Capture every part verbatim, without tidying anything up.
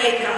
на экран.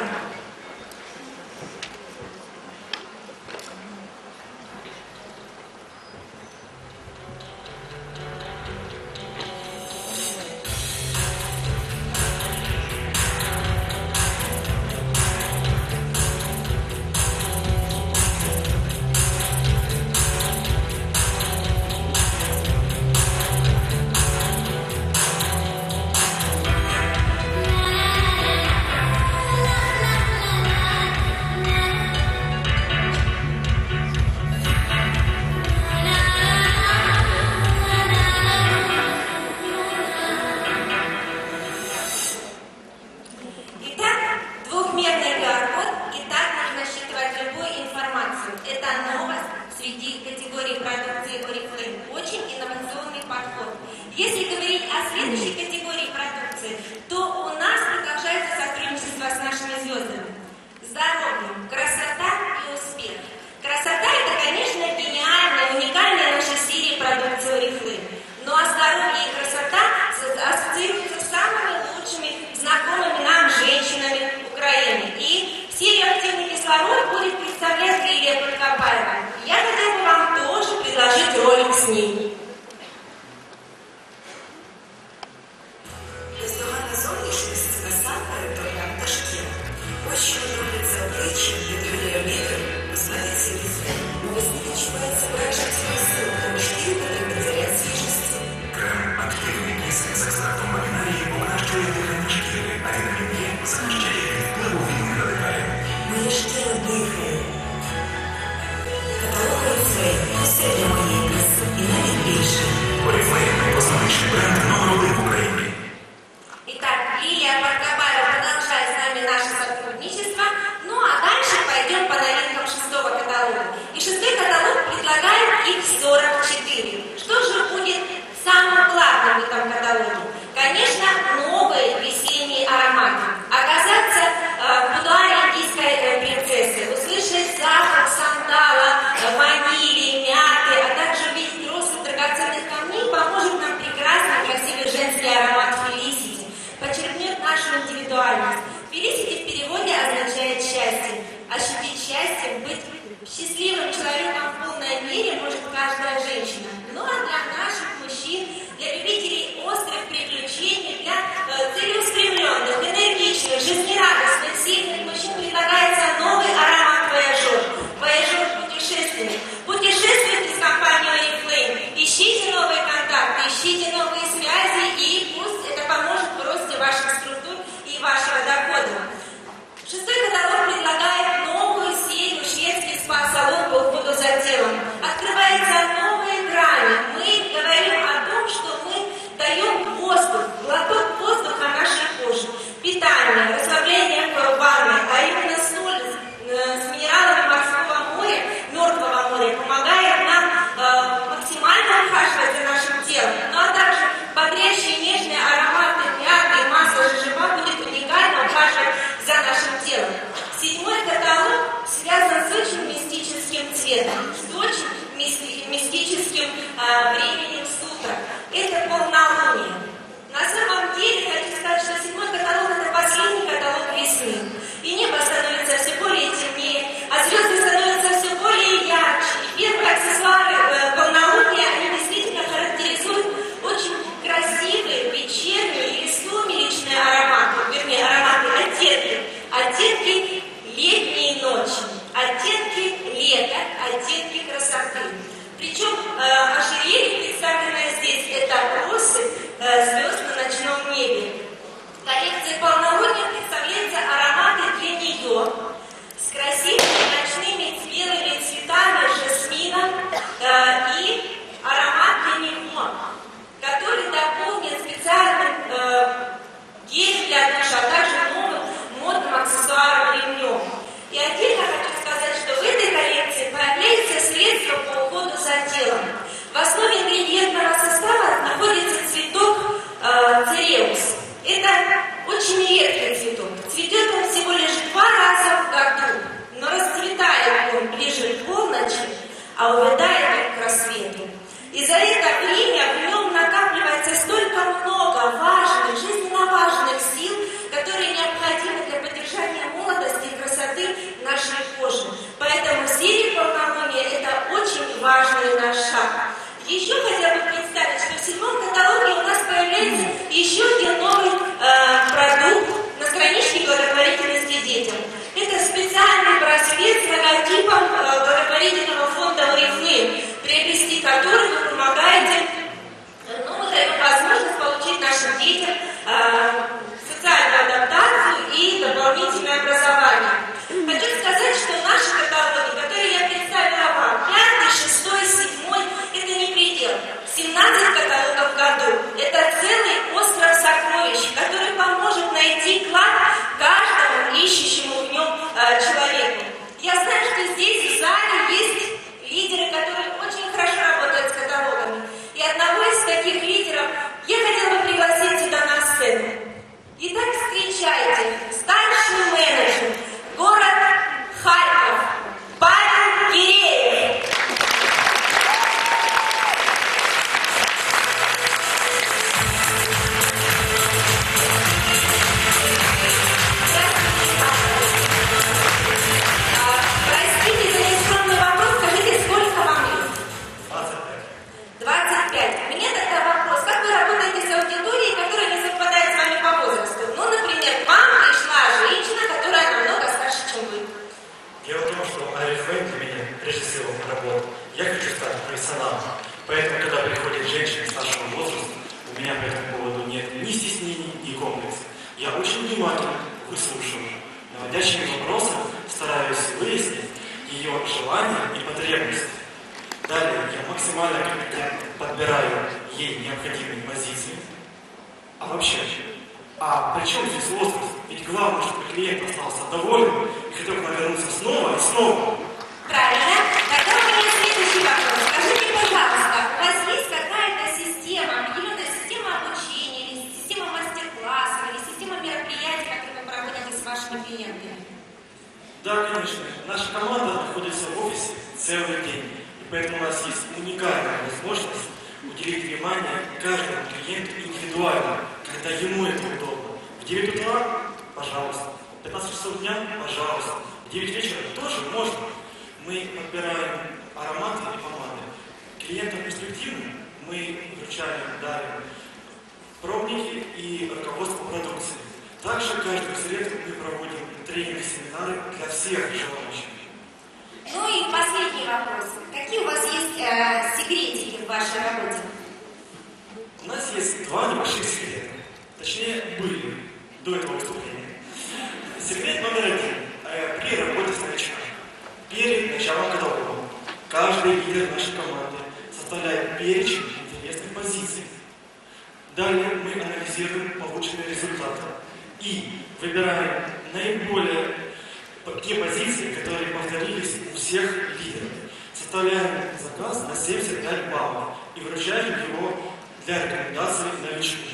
том, что эй эф эм для меня прежде всего работа. Я хочу стать профессионалом. Поэтому, когда приходит женщина старшего возраста, у меня по этому поводу нет ни стеснений, ни комплексов. Я очень внимательно выслушиваю, наводящими вопросами стараюсь выяснить ее желания и потребности. Далее я максимально компетентно подбираю ей необходимые позиции. А вообще, а при чем здесь возраст? Ведь главное, чтобы клиент остался доволен и хотел бы вернуться снова и снова. Правильно. Тогда у меня следующий вопрос. Скажите, пожалуйста, у вас есть какая-то система, определенная система обучения, или система мастер-классов, или система мероприятий, которые вы проводите с вашими клиентами? Да, конечно. Наша команда находится в офисе целый день. И поэтому у нас есть уникальная возможность уделить внимание каждому клиенту индивидуально, когда ему это удобно. В девять утра – пожалуйста. В пятнадцать часов дня – пожалуйста. В девять вечера тоже можно. Мы подбираем ароматы и помады. Клиентам перспективным мы вручаем, дарим пробники и руководство продукции. Также каждую среду мы проводим тренинг-семинары для всех желающих. Ну и последний вопрос. Какие у вас есть э, секретики в вашей работе? У нас есть два небольших секрета. Точнее, были до этого выступления. Секрет номер один. Э, при работе с новичками. Перед началом каталога каждый лидер нашей команды составляет перечень интересных позиций. Далее мы анализируем полученные результаты и выбираем наиболее те позиции, которые повторились у всех лидеров. Составляем заказ на семьдесят пять баллов и вручаем его для рекомендаций новичку.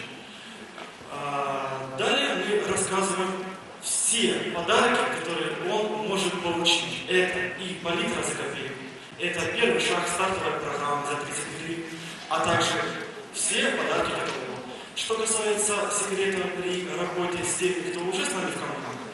Далее мы рассказываем все подарки, которые он может получить. Это и палитра за копейку, это первый шаг стартовой программы за тридцать гривен, а также все подарки готовы. Что касается секрета при работе с теми, кто уже с нами в команде,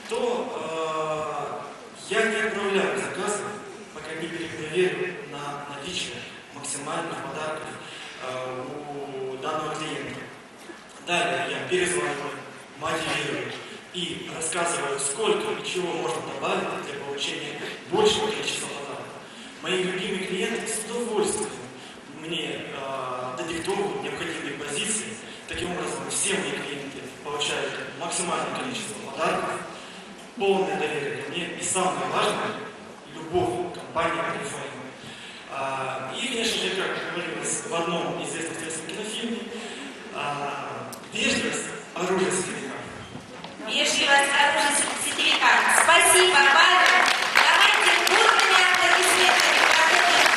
то э, я не отправляю заказы, пока не перепроверю на наличие максимальных подарков э, у данного клиента. Далее я перезваниваю, мотивирую и рассказываю, сколько и чего можно добавить для получения большего количества подарков. Мои любимые клиенты с удовольствием мне э, додиктовывают необходимые позиции. Таким образом, все мои клиенты получают максимальное количество подарков, полное доверие ко мне и, самое важное, любовь к компании эй эф эм. И, конечно же, как говорилось в одном известном советском кинофильме, вежливость – оружие сетевика. Вежливость – оружие сетевика. Спасибо, Павел. Давайте бурными аплодисментами проводим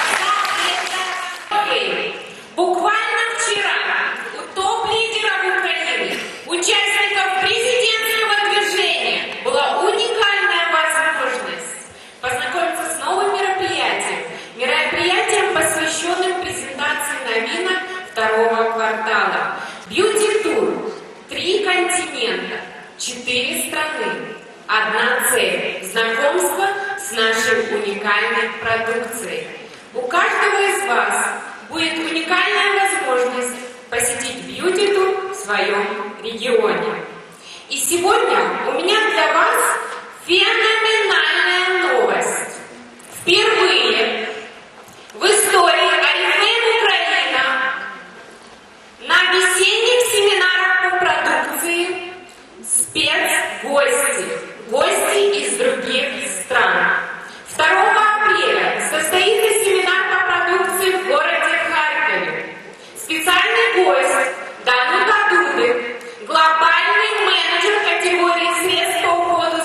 Павла. Буквально вчера у топ-лидеров Украины, участников президентского движения, была уникальная возможность познакомиться с новым мероприятием, мероприятием, посвященным презентации новинок второго квартала. Бьюти-тур. Три континента, четыре страны, одна цель – знакомство с нашей уникальной продукцией. У каждого из вас будет уникальная возможность посетить бьюти-тур в своем регионе. И сегодня у меня для вас феноменальная новость. Впервые в истории Oriflame Украина на весенних семинарах по продукции спецгости, гости из других стран. второго апреля состоится семинар по продукции в городе Харькове. Специальный гость Данута Дудик, глобальный менеджер категории средств по уходу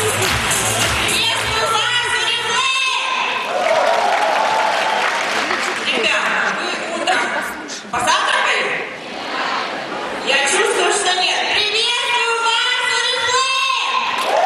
Приветствую вас, Oriflame! Ребята, вы утром позавтракали? Я чувствую, что нет. Приветствую вас, Oriflame!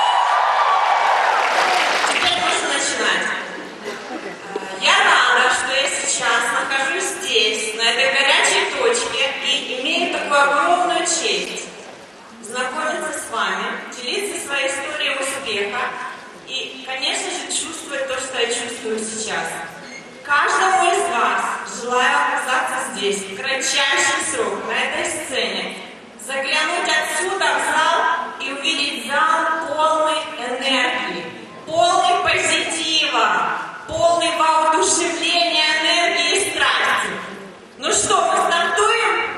Теперь можно начинать. Я рада, что я сейчас нахожусь здесь, на этой горячей точке, и имею такую огромную честь знакомиться с вами, делиться своей историей успеха и, конечно же, чувствовать то, что я чувствую сейчас. Каждому из вас желаю оказаться здесь в кратчайший срок, на этой сцене, заглянуть отсюда в зал и увидеть зал полный энергии, полный позитива, полный воодушевления, энергии и страсти. Ну что, мы стартуем?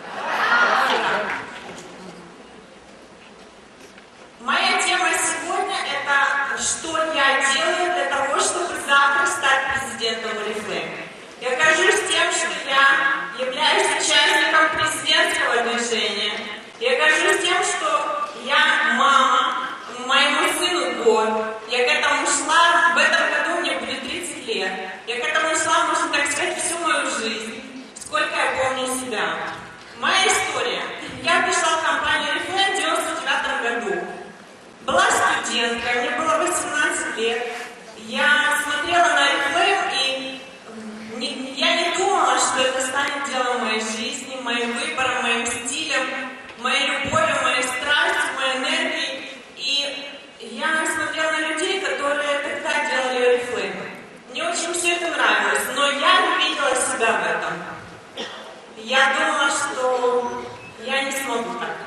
Моя тема сегодня – это что я делаю для того, чтобы завтра стать президентом Oriflame. Я горжусь тем, что я являюсь участником президентского движения. Я горжусь тем, что я мама, моему сыну год. Я к этому шла, в этом году мне будет тридцать лет. Я к этому шла, можно так сказать, всю мою жизнь, сколько я помню себя. Моя история. Я пришла в компанию Oriflame в девяносто девятом году. Была студенткой, мне было восемнадцать лет. Я смотрела на Oriflame, и не, я не думала, что это станет делом моей жизни, моим выбором, моим стилем, моей любовью, моей страстью, моей энергией. И я смотрела на людей, которые тогда делали Oriflame. Мне очень все это нравилось, но я не видела себя в этом. Я думала, что я не смогу так.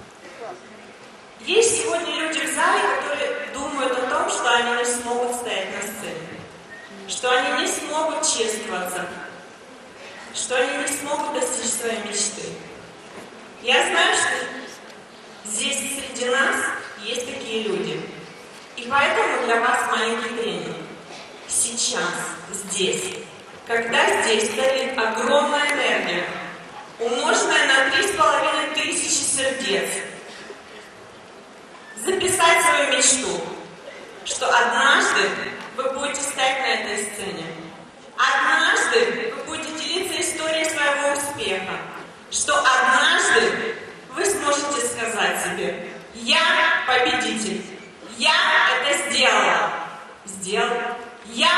Есть сегодня люди в зале, которые думают о том, что они не смогут стоять на сцене, что они не смогут чествоваться, что они не смогут достичь своей мечты. Я знаю, что здесь среди нас есть такие люди. И поэтому для вас маленький тренинг. Сейчас, здесь, когда здесь стоит огромная энергия, умноженная на три с половиной тысячи сердец, записать свою мечту, что однажды вы будете стоять на этой сцене. Однажды вы будете делиться историей своего успеха, что однажды вы сможете сказать себе: я победитель, я это сделала, сделал, я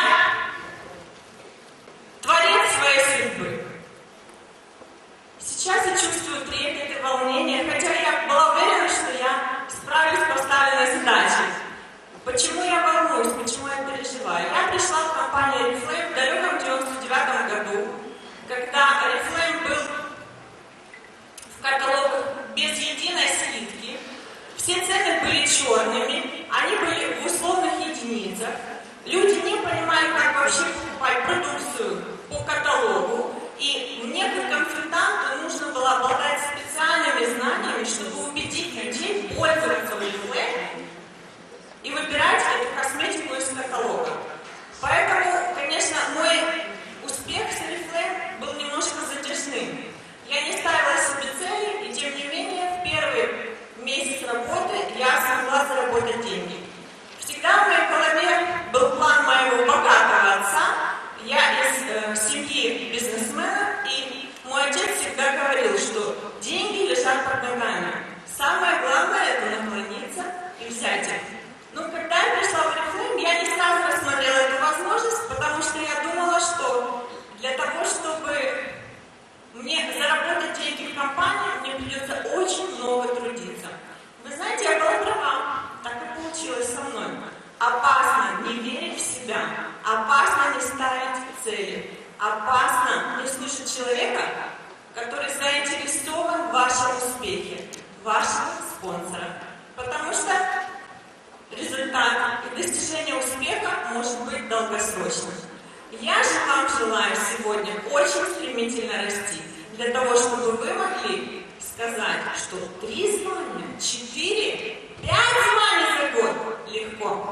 творец своей судьбы. Сейчас я чувствую трепет и волнение, хотя я была уверена, что я справлюсь с поставленной задачей. Почему я волнуюсь, почему я переживаю? Я пришла в компанию Oriflame в далеком девяносто девятом году, когда Oriflame был в каталогах без единой скидки, все цены были черными, они были в условных единицах, люди не понимали, как вообще покупать продукцию по каталогу, и мне, как консультанту, нужно было обладать специальными знаниями, чтобы убедить людей пользоваться Oriflame и выбирать эту косметику из каталога. Поэтому, конечно, мой успех с Oriflame был немножко затяжным. Я не ставила себе цели, и тем не менее, в первый месяц работы я смогла заработать деньги. Всегда в моей голове был план моего богатого отца. Я из э, семьи бизнесмена, и мой отец всегда говорил, что деньги лежат под ногами. Самое главное – это наклониться и взять их. Но когда я пришла в Oriflame, я не сразу рассмотрела эту возможность, потому что я думала, что для того, чтобы мне заработать деньги в компании, мне придется очень много трудиться. Вы знаете, я была права, так и получилось со мной. Опасно не верить в себя, опасно не ставить цели, опасно не слушать человека, который заинтересован в вашем успехе, вашего спонсора. Потому что результат и достижение успеха может быть долгосрочным. Я же вам желаю сегодня очень стремительно расти, для того, чтобы вы могли сказать, что три звания, четыре, пять званий за год легко.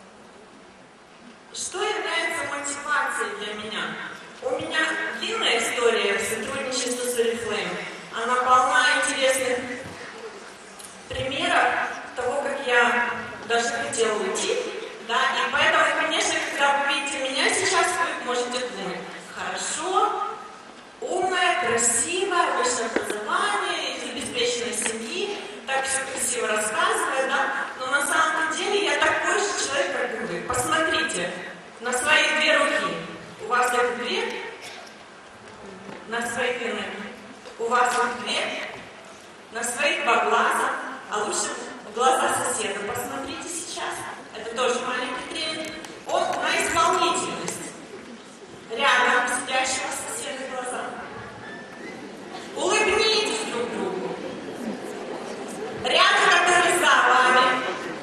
Что является мотивацией для меня? У меня длинная история сотрудничества с Oriflame. Она полна интересных примеров того, как я даже хотела уйти, да, и поэтому, конечно, когда вы видите меня сейчас, вы можете думать, хорошо, умная, красивая, высшее образование, из обеспеченной семьи, так все красиво рассказывает, да, но на самом деле я такой же человек, как вы. Посмотрите на свои две руки. У вас их две, на свои вины. У вас их две, на свои два глаза, а лучше в глаза соседа. Посмотрите сейчас. Это тоже маленький тренинг. Он на исполнительность. Рядом сидящего соседа глаза. Улыбнитесь друг другу. Рядом, который за вами.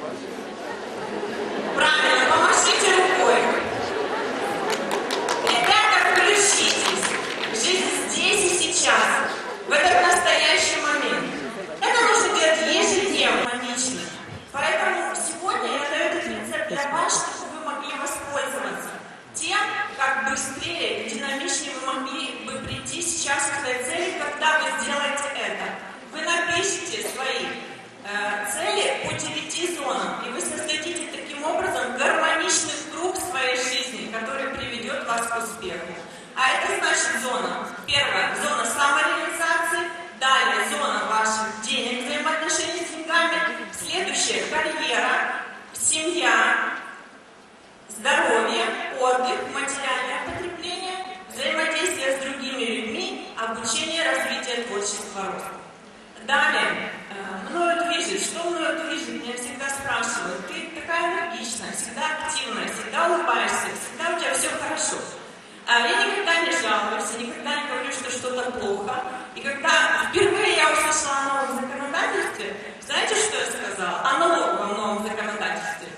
Правильно, помашите рукой. Ребята, включитесь. Жизнь здесь и сейчас. В этот настоящий момент. Это нужно делать ежедневно, лично. Поэтому сегодня я даю этот рецепт для вас, чтобы вы могли воспользоваться тем, как быстрее и динамичнее вы могли бы прийти сейчас к этой цели, когда вы сделаете это. Вы напишите свои э, цели по девяти зонам, и вы создадите таким образом гармоничный круг своей жизни, который приведет вас к успеху. А это значит зона. Первая – зона самореализации, далее зона ваших денег, взаимоотношений с деньгами, следующая – карьера, семья, здоровье, отдых, материальное потребление, взаимодействие с другими людьми, обучение, развитие, творчество, рост. Далее, э, мною движет. Что мною движет? Меня всегда спрашивают. Ты такая энергичная, всегда активная, всегда улыбаешься, всегда у тебя все хорошо. А я никогда не жалуюсь, никогда не говорю, что что-то плохо. И когда впервые я услышала о новом законодательстве, знаете, что я сказала? О налоговом новом законодательстве.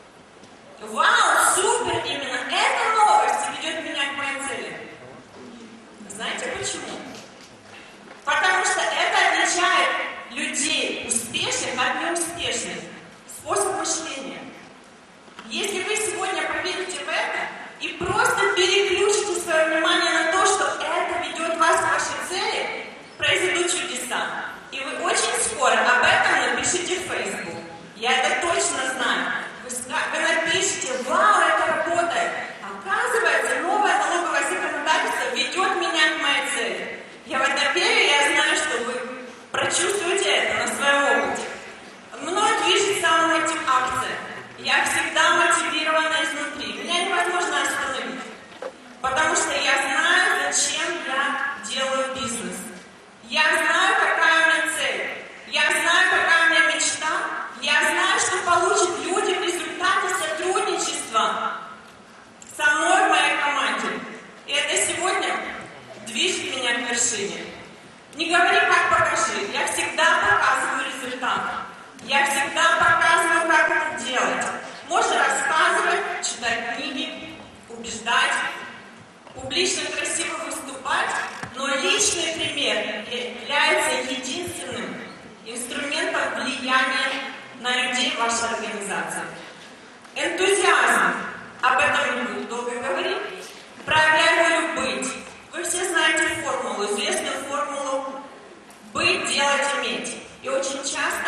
Вау, супер! Именно эта новость ведет меня к моей цели. Знаете почему? Потому что это отличает людей успешных от неуспешных. Способ мышления. Если вы сегодня поверите в это и просто переключите свое внимание на то, что это ведет вас к вашей цели, произойдут чудеса. И вы очень скоро об этом напишите в Facebook. Я это точно знаю. Вы напишите, вау, это работает. Оказывается, новое налоговое законодательство ведет меня к моей цели. Я в это верю, и я знаю, что вы прочувствуете это на своем опыте. Мною движет самым этим акция. Я всегда мотивирована изнутри. Меня невозможно остановить. Потому что я знаю, зачем я делаю бизнес. Я знаю, какая у меня цель. Я знаю, какая у меня мечта. Я знаю, что получат люди в результате сотрудничества со мной в моей команде. И это сегодня движет меня к вершине. Не говори, как покажи. Я всегда показываю результат. Я всегда показываю, как это делать. Можно рассказывать, читать книги, убеждать, публично красиво выступать, но личный пример является единственным инструментом влияния на людей вашей организации. Энтузиазм. Об этом не буду долго говорить. Проявляй волю быть. Вы все знаете формулу, известную формулу быть, делать, иметь. И очень часто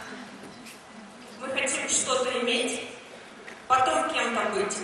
мы хотим что-то иметь, потом кем-то быть.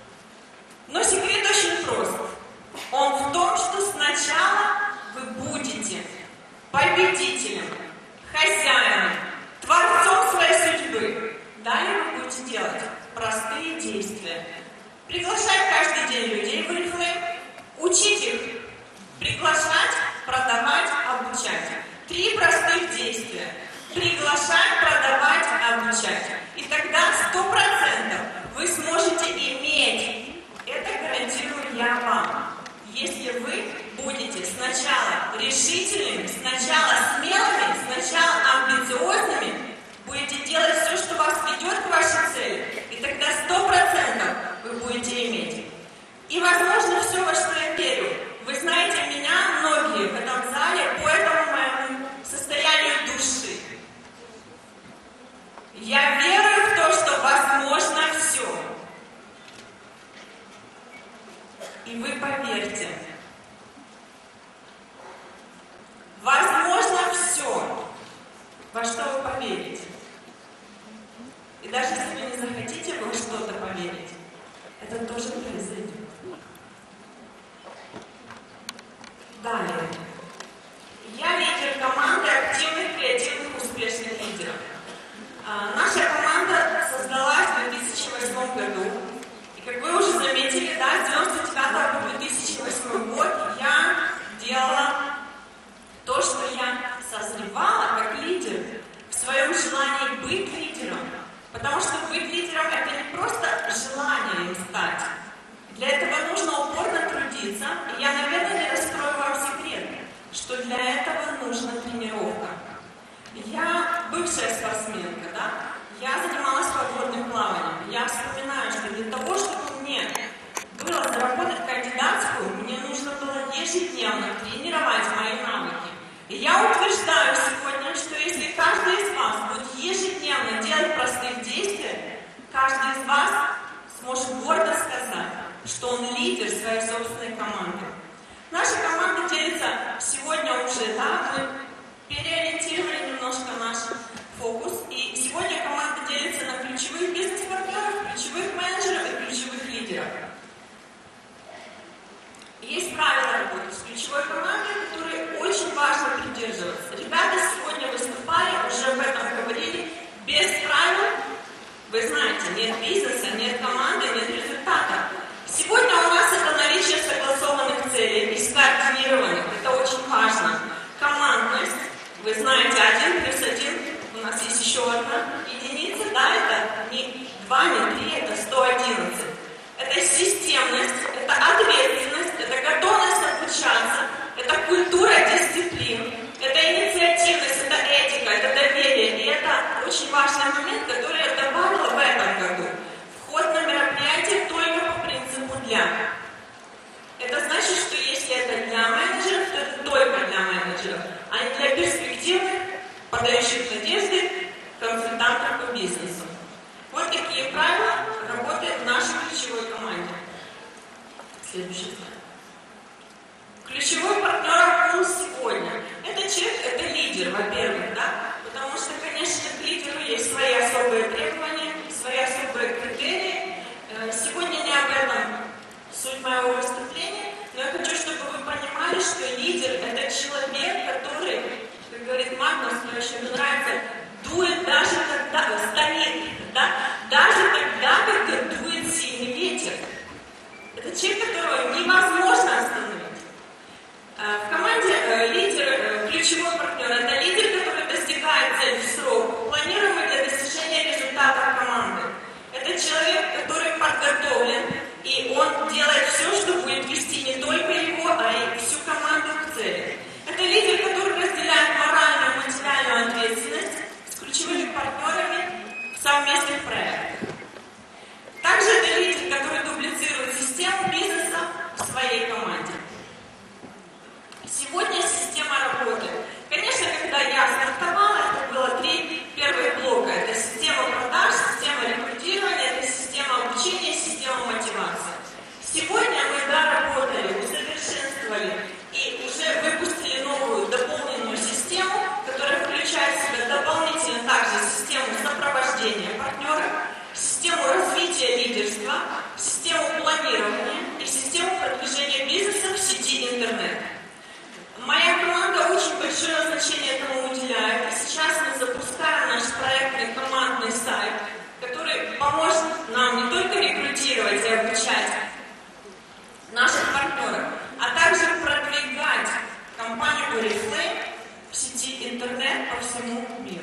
Но секрет очень прост. Он в том, что сначала вы будете победителем, хозяином, творцом своей судьбы. Далее вы будете делать простые действия. Приглашать каждый день людей в Oriflame, учить их, приглашать, продавать, обучать. Три простых действия. Приглашать, продавать, обучать. И тогда сто процентов вы сможете иметь. Это гарантирую я вам. Если вы будете сначала решительными, сначала смелыми, сначала амбициозными, будете делать все, что вас ведет к вашей цели, и тогда сто процентов вы будете иметь. И, возможно, все, во что я верю. Вы знаете меня, многие в этом зале, по этому моему состоянию души. Я верю в то, что возможно все. И вы поверьте. Возможно все, во что вы поверите. И даже если каждый из вас сможет гордо сказать, что он лидер своей собственной команды. Наша команда делится сегодня уже, да, мы переориентировали немножко наш фокус, и сегодня команда делится на ключевых бизнес-партнеров, ключевых менеджеров и ключевых лидеров. Есть правила работы с ключевой командой, которые очень важно придерживаться. Ребята сегодня выступали, уже об этом говорили. Без правил, вы знаете, нет бизнеса, нет команды, нет результата. Сегодня у нас это наличие согласованных целей и скоординированных. Это очень важно. Командность, вы знаете, один плюс один, у нас есть еще одна единица, да, это не два, не три, это сто одиннадцать. Это системность, это ответственность, это готовность обучаться, это культура дисциплин, это инициативность, это этика, это доверие. И это очень важный момент, который я добавила в этом году. Вход на мероприятие только по принципу «для». Это значит, что если это для менеджеров, то это только для менеджеров, а не для перспективных, подающих надежды консультантов по бизнесу. Вот такие правила работы в нашей ключевой команде. Следующий слайд. Ключевой партнер у нас сегодня. Это человек, это лидер, во-первых, да? Потому что, конечно, к лидеру есть свои особые требования, свои особые критерии. Сегодня не об этом суть моего выступления, но я хочу, чтобы вы понимали, что лидер – это человек, который, как говорит Магнус, мне очень нравится, дует даже когда, стоит, да? Даже тогда, когда дует сильный ветер. Это человек, которого невозможно остановить. В команде лидер, ключевой партнер, это лидер, который достигает цели в срок, планируемый для достижения результатов команды. Это человек, который подготовлен, и он делает все, что будет вести не только его, а и всю команду к цели. Это лидер, который разделяет моральную и материальную ответственность с ключевыми партнерами в совместных проектах. Также это лидер, который дублицирует систему бизнеса в своей команде. Сегодня система работы. Конечно, когда я стартовала, это было три первых блока. Это система продаж, система рекрутирования, это система обучения, система мотивации. Сегодня мы доработали, усовершенствовали и уже выпустили новую дополненную систему, которая включает в себя дополнительно также систему сопровождения партнеров, систему развития лидерства, систему планирования и систему продвижения бизнеса в сети интернет. Моя команда очень большое значение этому уделяет, и сейчас мы запускаем наш проектный командный сайт, который поможет нам не только рекрутировать и обучать наших партнеров, а также продвигать компанию Oriflame в сети интернет по всему миру.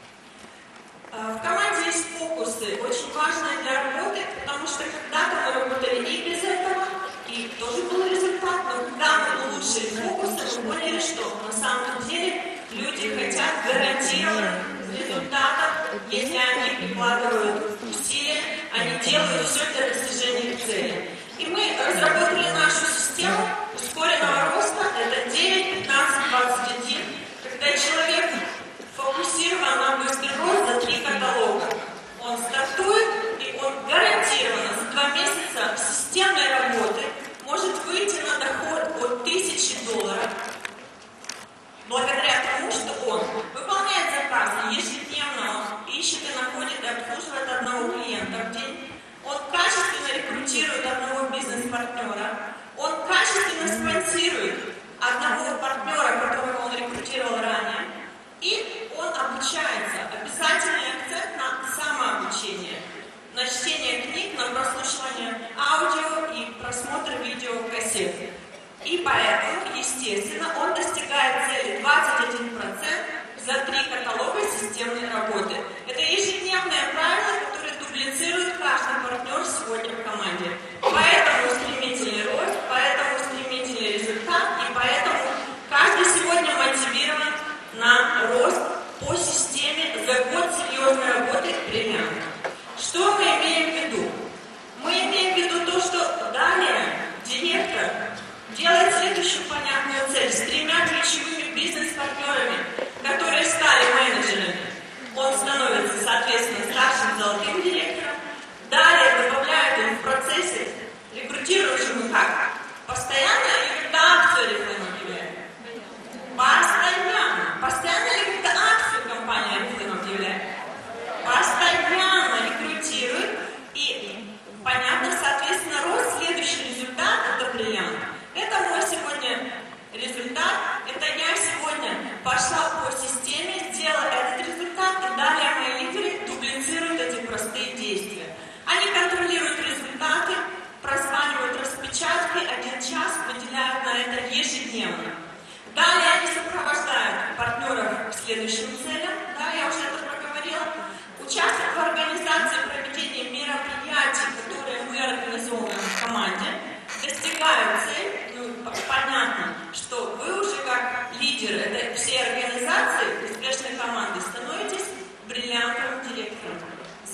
В команде есть фокусы, очень важные для работы, потому что когда-то мы работали и без этого, и тоже был результат, но когда мы улучшили фокусы, мы поняли, что на самом деле люди хотят гарантированных результатов, если они прикладывают усилия, они делают все для достижения цели. И мы разработали нашу систему ускоренного роста, это девять, пятнадцать, двадцать один, когда человек фокусирован на быстрый рост за три каталога. Он стартует, и он гарантированно за два месяца системной работы может выйти на доход от тысячи долларов, благодаря тому, что он выполняет заказы ежедневно, он ищет и находит и обслуживает одного клиента в день, он качественно рекрутирует одного бизнес-партнера, он качественно спонсирует одного партнера, которого он рекрутировал ранее, и он обучается. Обязательный акцент на самообучение, на чтение книг, на прослушивание аудио и просмотр видеокассет. И поэтому, естественно, он достигает цели двадцать один процент за три каталога системной работы. Это ежедневное правило, которое дублицирует каждый партнер сегодня в команде. Поэтому стремительный рост, поэтому стремительный результат, и поэтому каждый сегодня мотивирован на рост по системе за год серьезной работы премиум. Что мы имеем в виду? Мы имеем в виду то, что далее директор делает следующую понятную цель с тремя ключевыми бизнес-партнерами, которые стали менеджерами. Он становится, соответственно, старшим золотым директором,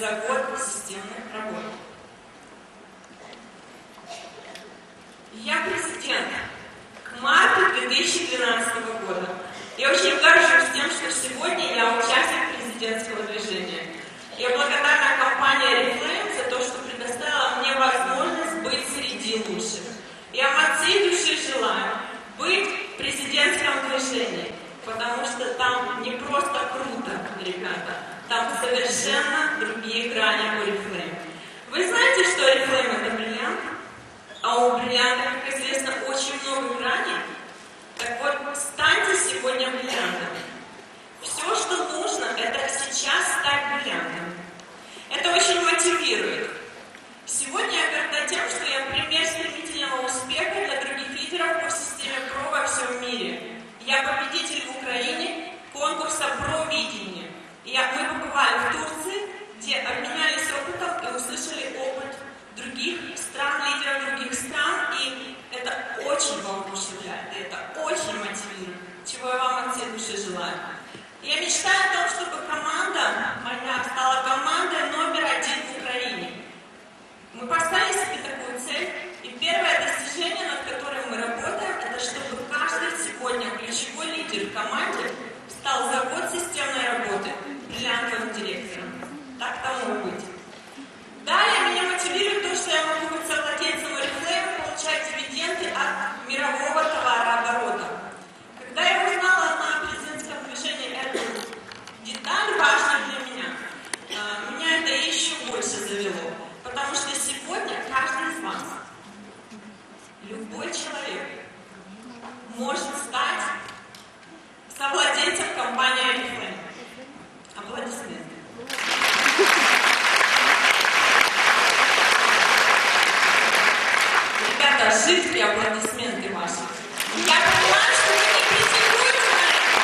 за год системных работ. Я президент к марту две тысячи двенадцатого года. Я очень горжусь тем, что сегодня я участник президентского движения. Я благодарна компании Oriflame за то, что предоставила мне возможность быть среди лучших. Я от всей души желаю быть в президентском движении, потому что там не просто круто, ребята, там совершенно другие грани Oriflame. Вы знаете, что Oriflame это бриллиант? А у бриллианта, как известно, очень много граней. Так вот, станьте сегодня бриллиантом. Все, что нужно, это сейчас стать бриллиантом. Это очень мотивирует. Сегодня я горда тем, что я пример стремительного успеха для других лидеров по системе ПРО во всем мире. Я победитель в Украине конкурса ПРО-видения. Я, мы побывали в Турции, где обменялись опытом и услышали опыт других стран, лидеров других стран, и это очень воодушевляет, и это очень мотивирует, чего я вам от всей души желаю. Я мечтаю о том, чтобы команда моя стала командой номер один в Украине. Мы поставили себе такую цель, и первое достижение, над которым мы работаем, это чтобы каждый сегодня ключевой лидер в команде стал за год системной работы бриллиантовым директором. Так тому и быть. Далее меня мотивирует то, что я могу быть совладельцем Oriflame и получать дивиденды от мирового товарооборота. Когда я узнала на президентском движении эту деталь, важную для меня, меня это еще больше завело. Потому что сегодня каждый из вас, любой человек, может стать совладельцем компании Oriflame. Аплодисменты. Ребята, жидкие аплодисменты ваши. Я понимаю, что вы не претендуете на это.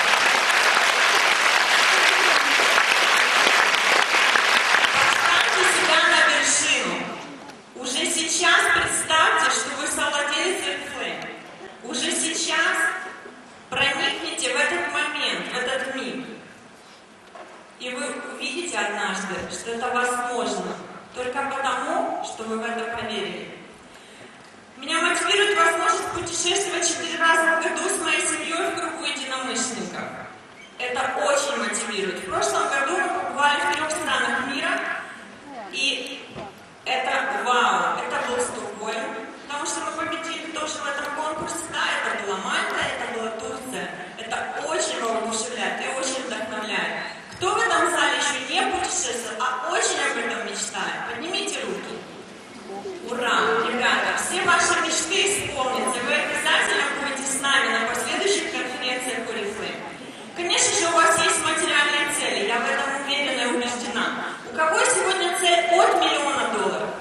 Поставьте себя на вершину. Уже сейчас представьте, что вы совладелец Oriflame. Уже сейчас проникните в этот момент, в этот миг. И вы увидите однажды, что это возможно. Только потому, что вы в это поверили. Меня мотивирует возможность путешествовать четыре раза в году с моей семьей в кругу единомышленников. Это очень мотивирует. В прошлом году мы побывали в трех странах мира, и это вау, это был Стокгольм, потому что мы победили тоже в этом конкурсе, да, это была Мальта, это была Турция. Это очень воодушевляет и очень вдохновляет. Кто в этом зале еще не путешествовал, а очень об этом мечтает? Поднимите руки. Ура! Ребята, все ваши мечты исполнятся. Вы обязательно будете с нами на последующих конференциях Oriflame. Конечно же, у вас есть материальные цели, я в этом уверена и убеждена. У кого сегодня цель от миллиона долларов?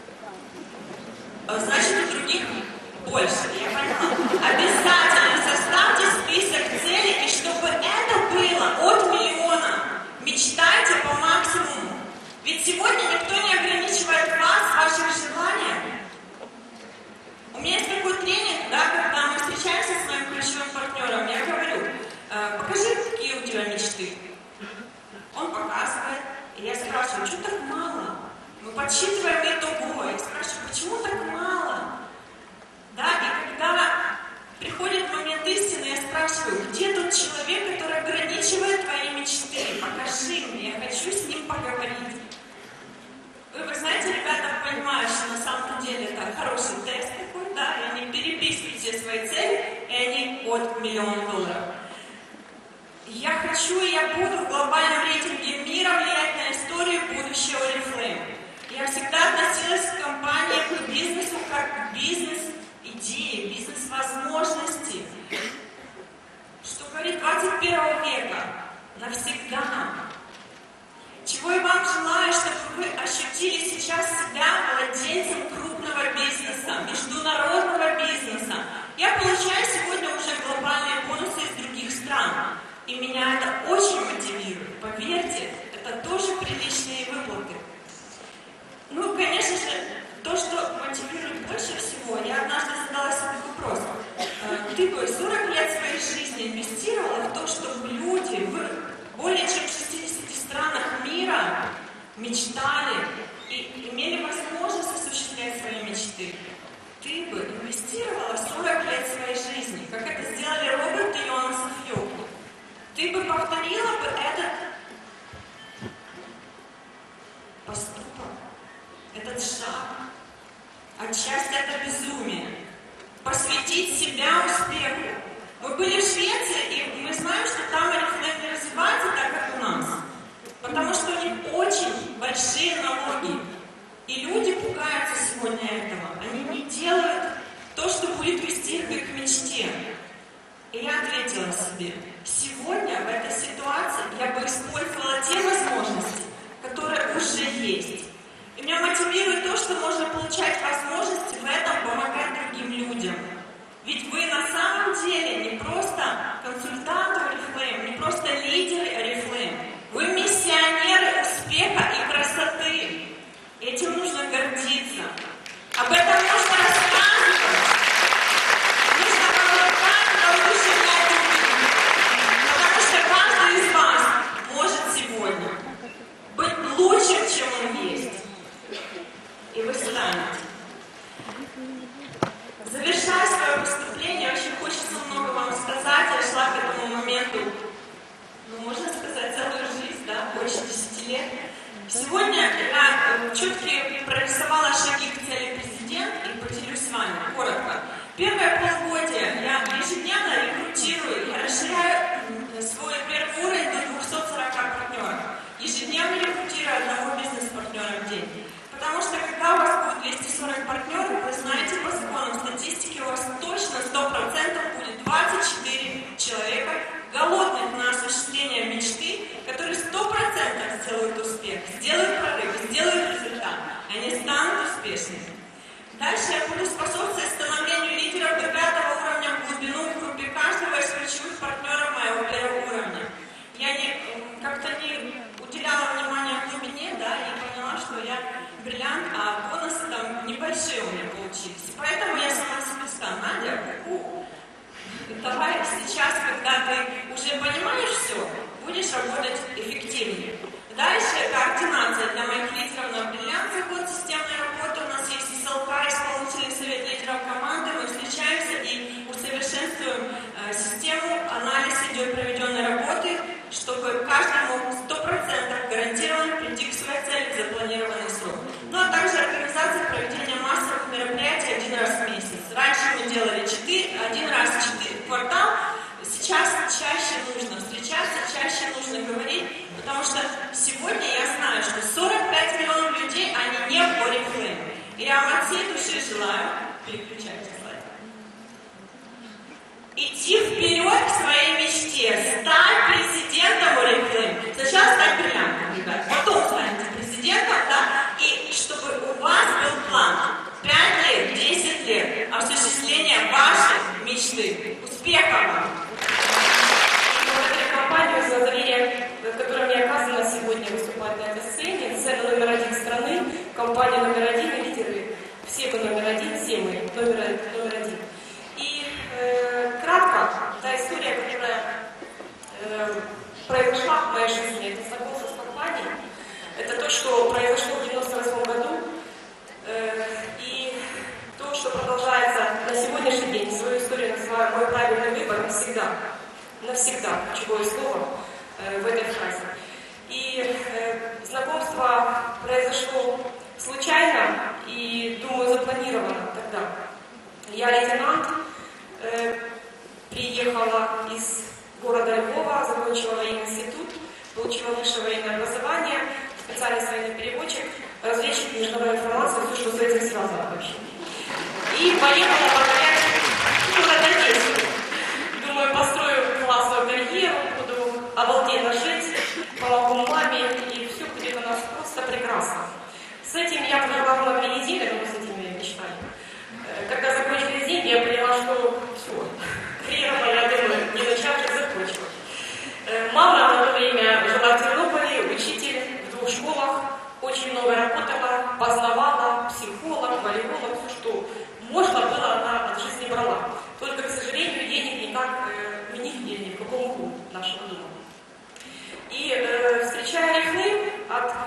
Значит, у других больше, я поняла. Обязательно составьте список целей, и чтобы это было от миллиона, мечтайте по максимуму. Ведь сегодня никто не ограничивает вас в ваших желаниях. У меня есть такой тренинг, да, когда мы встречаемся с моим ключевым партнером, я говорю, покажи, какие у тебя мечты. Он показывает, и я спрашиваю, что так мало? Мы подсчитываем итого, я спрашиваю, почему так мало? Да, и когда приходит момент истины, я спрашиваю, где тот человек, который ограничивает твои мечты? Покажи мне, я хочу с ним поговорить. Вы, вы знаете, ребята понимают, что на самом деле это хороший тест такой, да, и они переписывают все свои цели, и они от миллиона долларов. Я хочу и я буду в глобальном рейтинге мира влиять на историю будущего Oriflame. Я всегда относилась к компании, к бизнесу, как к бизнес-идее, бизнес-возможности. Что говорит двадцать первого века? Навсегда. Чего я вам желаю, чтобы вы ощутили сейчас себя владельцем крупного бизнеса, международного бизнеса. Я получаю сегодня уже глобальные бонусы из других стран. И меня это очень мотивирует. Поверьте, это тоже приличные выплаты. Ну, конечно же, то, что мотивирует больше всего, я однажды задала себе вопрос. Ты бы сорок лет своей жизни инвестировала в то, чтобы люди в более чем шестидесяти странах мира мечтали и имели возможность осуществлять свои мечты, ты бы инвестировала сорок лет своей жизни, как это сделали Роберт и Йонас Фьюк. Ты бы повторила бы этот поступок, этот шаг, отчасти это безумие, посвятить себя успеху. Мы были в Швеции, и мы знаем, что там Oriflame не развивается так, как у нас, потому что у них очень большие налоги. И люди пугаются сегодня этого. Они не делают то, что будет вести их к их мечте. И я ответила себе, сегодня в этой ситуации я бы использовала те возможности, которые уже есть. И меня мотивирует то, что можно получать возможности в этом помогать другим людям. Ведь вы на самом деле не просто консультанты Oriflame, не просто лидеры Oriflame. Вы миссионеры успеха и красоты. Этим нужно гордиться. Об этом нужно рассказывать. Нужно помогать, потому что Потому что каждый из вас может сегодня быть лучшим, чем он есть. И вы станете. Завершая свое выступление, очень хочется много вам сказать. Я шла к этому моменту, ну, можно сказать, целую жизнь, да, больше десяти лет. Сегодня я четко прорисовала шаги к цели президента и поделюсь с вами коротко. Первое полугодие я ежедневно рекрутирую, я расширяю свой первый уровень до двухсот сорока партнеров. Ежедневно рекрутирую одного бизнес-партнера в день. Потому что когда у вас будет двести сорок партнеров, вы знаете по законам статистики, у вас точно сто процентов будет двадцать четыре человека, голодных на осуществление мечты, которые сто процентов сделают успех, сделают прорыв, сделают результат. Они станут успешными. Дальше я буду способствовать становлению лидеров до пятого уровня в глубину в группе каждого из ключевых партнеров моего первого уровня. Я не, как-то не уделяла внимания глубине, да, и поняла, что я бриллиант, а бонусы там небольшие у меня получились. Поэтому я сама себе сказала, Надя, у, давай сейчас, когда ты уже понимаешь все, будешь работать эффективнее. Дальше координация для моих лидеров на бриллиант, за год системной работы. У нас есть эс эл ка, исполнительный совет лидеров команды. Мы встречаемся и усовершенствуем э, систему. Анализ идет проведенной работы, чтобы каждый мог сто процентов гарантированно прийти к своей цели в запланированный срок. Ну а также организация проведения массовых мероприятий один раз в месяц. Раньше мы делали четыре, один раз в квартал. Сейчас чаще нужно встречаться, чаще нужно говорить, потому что сегодня я знаю, что сорок пять миллионов людей, они не в Oriflame. И я вам от всей души желаю, переключайте слайд, идти вперед к своей мечте, стать президентом Oriflame. Сначала стать бриллиантом, ребят, потом станете президентом, да, и чтобы у вас был план пять лет, десять лет осуществления вашей мечты. Успехов вам! Благодарю компанию за доверие, которое мне оказано сегодня выступать на этой сцене. Цена номер один страны, компания номер один и лидеры. Все мы номер один, все мы номер, номер один. И э, кратко, та история, которая э, произошла в моей жизни, это знакомство с компанией. Это то, что произошло в девяносто восьмом году. Э, и то, что продолжается на сегодняшний день. Свою историю называю «Мой правильный выбор» навсегда. Навсегда, ключевое слово э, в этой фразе. И э, знакомство произошло случайно и, думаю, запланировано тогда. Я лейтенант, э, приехала из города Львова, закончила военный институт, получила высшее военное образование, специальный военный переводчик, разведчик международной информации, все, что с этим связано вообще. И поехала покорять город Одессу. Думаю, построю классную карьеру, буду обалденно жить, помогу маме, и все будет у нас просто прекрасно. С этим я прожила ровно две недели, но с этими мечтами. Когда закончились деньги, я поняла, что все, карьера моя, думаю, не начавшись, закончилась. Мама на то время жила в Тернополе, учитель в двух школах, очень много работала, познавала, психолог, волейболог, все, что можно было, она от жизни брала. Только, к сожалению, денег никак э, нигде, ни в каком углу нашего дома. И э, встречая Oriflame от э,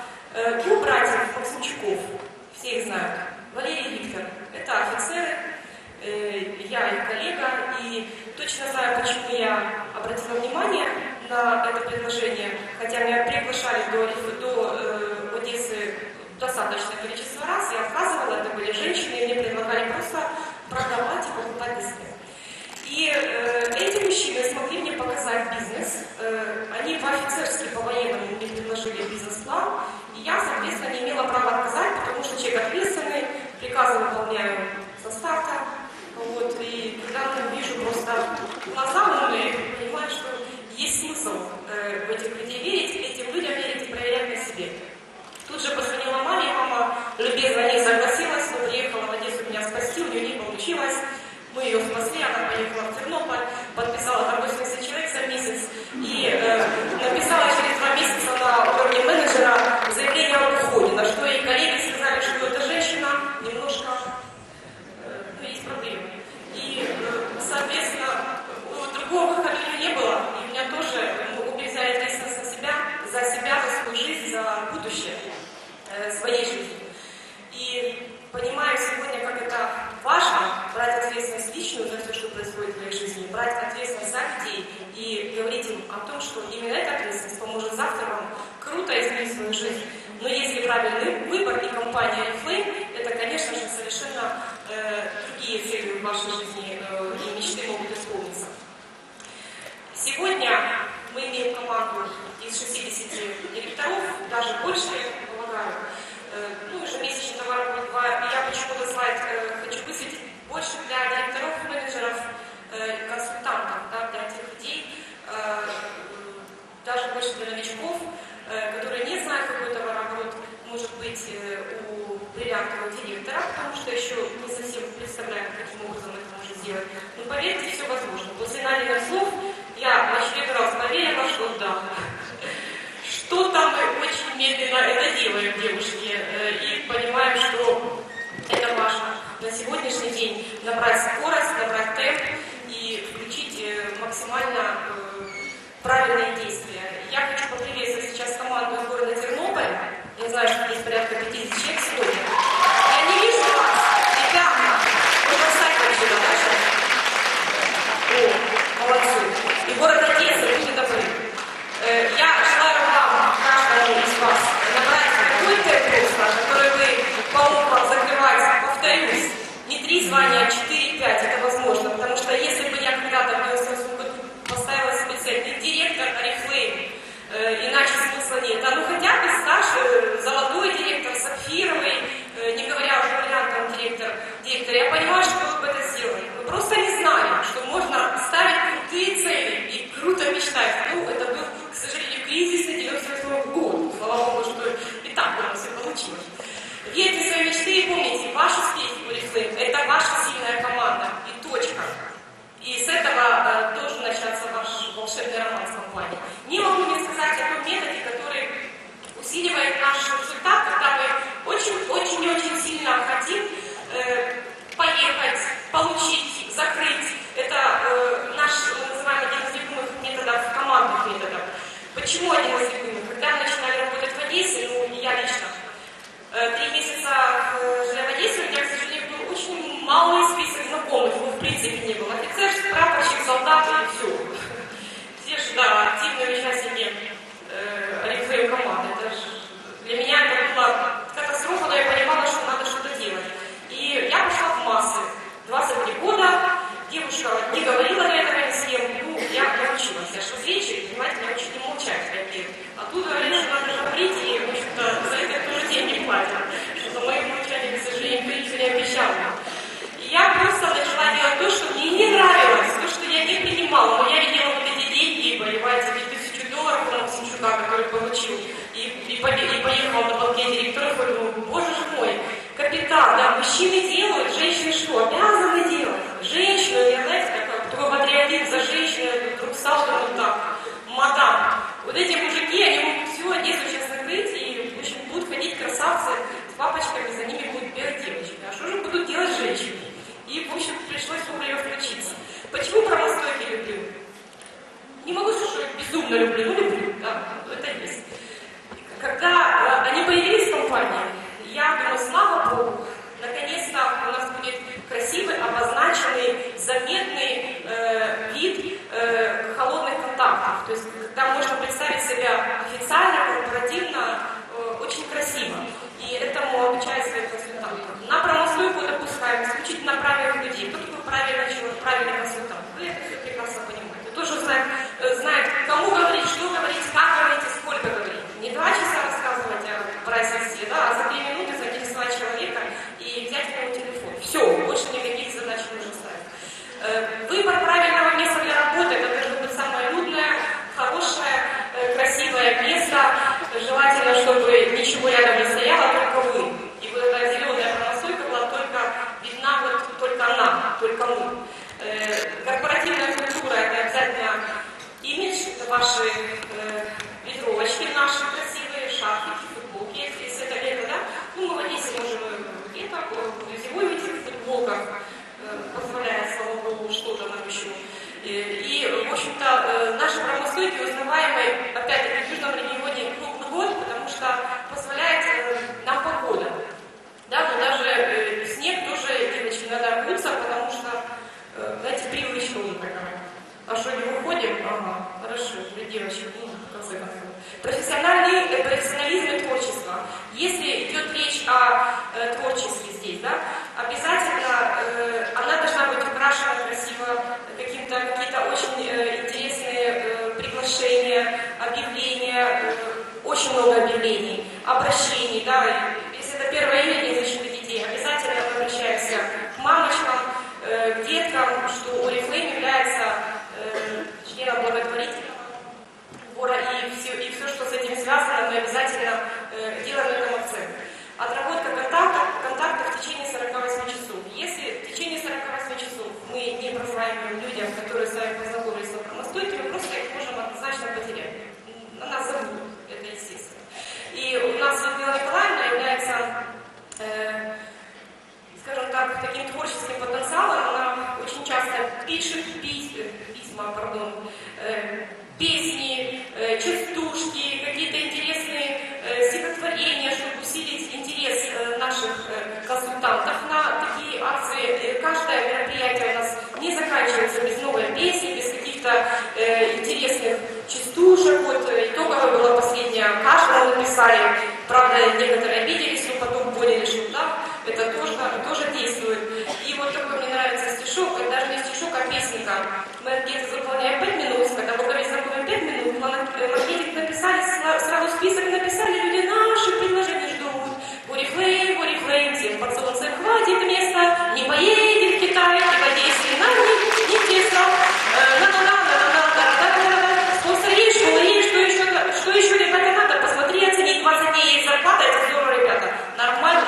э, двух братьев Максимчуков, все их знают, Валерий и Виктор. Это офицеры, э, я их коллега, и точно знаю, почему я обратила внимание на это предложение, хотя меня приглашали до, до э, Одессы достаточное количество раз, я отказывала, это были женщины, и мне предлагали просто продавать и покупать дисплей. И э, эти мужчины смогли мне показать бизнес, э, они по-офицерски, по-военному мне предложили бизнес-план, и я, соответственно, не имела права отказать, потому что человек ответственный, приказы выполняю со старта, вот, и когда я вижу просто глаза умные, понимаю, что есть смысл э, в этих людей верить, этим людям верить и проверять на себе. Тут же позвонила маме, мама любезно не согласилась, но приехала в Одессу меня спасти, у нее не получилось. Мы ее спасли, она поехала в Тернополь, подписала там восемьдесят человек за месяц и э, написала через два месяца на уровне менеджера заявление об уходе, на что ей коллеги сказали, что эта женщина немножко, э, ну, есть проблемы. И, э, соответственно, другого выхода у нее не было, и у меня тоже, мы обе взяли ответственность за себя, за себя, за свою жизнь, за будущее э, своей жизни. И понимаю сегодня, как это важно, брать ответственность личную за все, что происходит в твоей жизни, брать ответственность за людей и говорить им о том, что именно эта ответственность поможет завтра вам круто изменить свою жизнь. Но если правильный выбор и компания Oriflame, это, конечно же, совершенно э, другие цели в вашей жизни э, и мечты могут исполниться. Сегодня мы имеем команду из шестидесяти директоров, даже больше, полагаю. Ну, ежемесячно товар будет два. Я почему-то слайд э, хочу высветить больше для директоров, менеджеров, э, консультантов, да, для тех людей, э, даже больше для новичков, э, которые не знают, какой товарооборот может быть э, у бриллиантового директора, потому что еще не совсем представляют, каким образом это можно сделать. Но поверьте, все возможно. После найденных слов я в очередной раз поверила, что да. Что-то мы очень медленно это делаем, девушки, и понимаем, что это важно на сегодняшний день набрать скорость, набрать темп и включить максимально правильные действия. Я хочу поприветствовать сейчас команду из города Тернополь. Я знаю, что здесь порядка пятьдесят человек сегодня. Я не вижу вас. Ребята, можно встать вообще, да, О, молодцы. И город Одесса, будьте добры. Я желаю вам, каждому из вас, набрать такой темп роста, который вы помогут закрывать, повторюсь, не три звания, а четыре-пять, это возможно, потому что если бы я когда-то в девяносто восьмом году поставила себе цель, не директор Oriflame, э, иначе смысла нет, а ну хотя бы старший, золотой директор, сапфировый, э, не говоря уже о бриллиантовом директор, директоре, я понимаю, что вы бы это сделали. Вы просто не знали, что можно ставить крутые цели и круто мечтать. Ну, это был, к сожалению, кризисный девяносто восьмой год. Слава Богу, что и так у нас все получилось. Верьте в свои мечты и помните, ваш успех в Oriflame – это ваша сильная команда и точка. И с этого э, должен начаться ваш волшебный роман с компанией. Не могу не сказать о том методе, который усиливает наш результат, когда мы очень-очень и очень сильно хотим э, поехать, получить, закрыть. Это э, наш, мы называем, один из любимых методов, командных методов. Почему один из любимых? Когда мы начинали работать в Одессе, ну, не я лично, э, три месяца э, живя в Одессе, у меня, к сожалению, был очень малый список знакомых, его в принципе не было. Офицер, прапорщик, солдат и все. Все же, да, активные участники э, Oriflame команды. Это же, для меня это была катастрофа, но я понимала, что надо что-то делать. И я пошла в массы. двадцать три года, девушка не говорила до этого ни с кем, ну, я научилась. Я шла с речи, понимаете, меня учат не молчать. А тут говорили, что надо говорить, и, в общем-то, за это тоже деньги платят. Что за мои молчания, к сожалению, никто не обещал. И я просто начала делать то, что мне не нравилось, то, что я не принимала. Но я видела вот эти деньги, понимаете, тысячу долларов на Максимчука, который получил, и, и, и поехал на полке директоров, и думаю, боже ж мой, капитан, да, мужчины делают, женщины что, обязаны делать. Женщины, я, знаете, как такой патриотизм за женщину, вдруг стал вот так, мадам. Вот эти мужики, они могут всю Одессу сейчас накрыть, и, в общем, будут ходить красавцы с папочками, за ними будут бегать девочки. А что же будут делать женщины? И, в общем, пришлось вовремя включиться. Почему правостойки люблю? Не могу сказать, что я безумно люблю, но люблю, да, это есть. Когда они появились э, творчески здесь, да, обязательно э, она должна быть украшена красиво, каким-то, какие-то очень э, интересные э, приглашения, объявления, э, очень много объявлений, обращений, да, и, если это первое имя День защиты детей, обязательно мы обращаемся к мамочкам, э, к деткам, что Oriflame является э, членом благотворительного двора, и все, и все, что с этим связано, мы обязательно э, делаем на этом акцент. Отработка контактов, контактов в течение сорока восьми часов. Если в течение сорока восьми часов мы не прозваниваем людям, которые с вами познакомились на промостойке, мы просто их можем однозначно потерять. На нас забудут, это естественно. И у нас Людмила Николаевна является, э, скажем так, таким творческим потенциалом. Она очень часто пишет письма, письма пардон, э, песни, э, частушки, какие-то интересные э, стихотворения, чтобы усилить интерес э, наших э, консультантов на такие акции. Э, каждое мероприятие у нас не заканчивается без новой песни, без каких-то э, интересных частушек. Вот э, итоговая была последняя, каждому написали. Правда, некоторые обиделись, но потом поняли, что да, это тоже, тоже действует. И вот такой мне нравится стишок, даже не стишок, а песенка. Мы где-то заполняем пять минут, когда во главе знакомим пять минут, маркетинг написали, сразу список написали, люди наши предложения ждут. Oriflame, Oriflame, всем под солнцем хватит места, не поедет в Китай, не подействует нам не, не тесно. На-на-на-на-на-на-на-на-на-на. Спонсор есть, школа есть, что еще, что еще, ребята, надо? Посмотри, оценить, двадцать дней есть зарплата, это здорово, ребята. Нормально?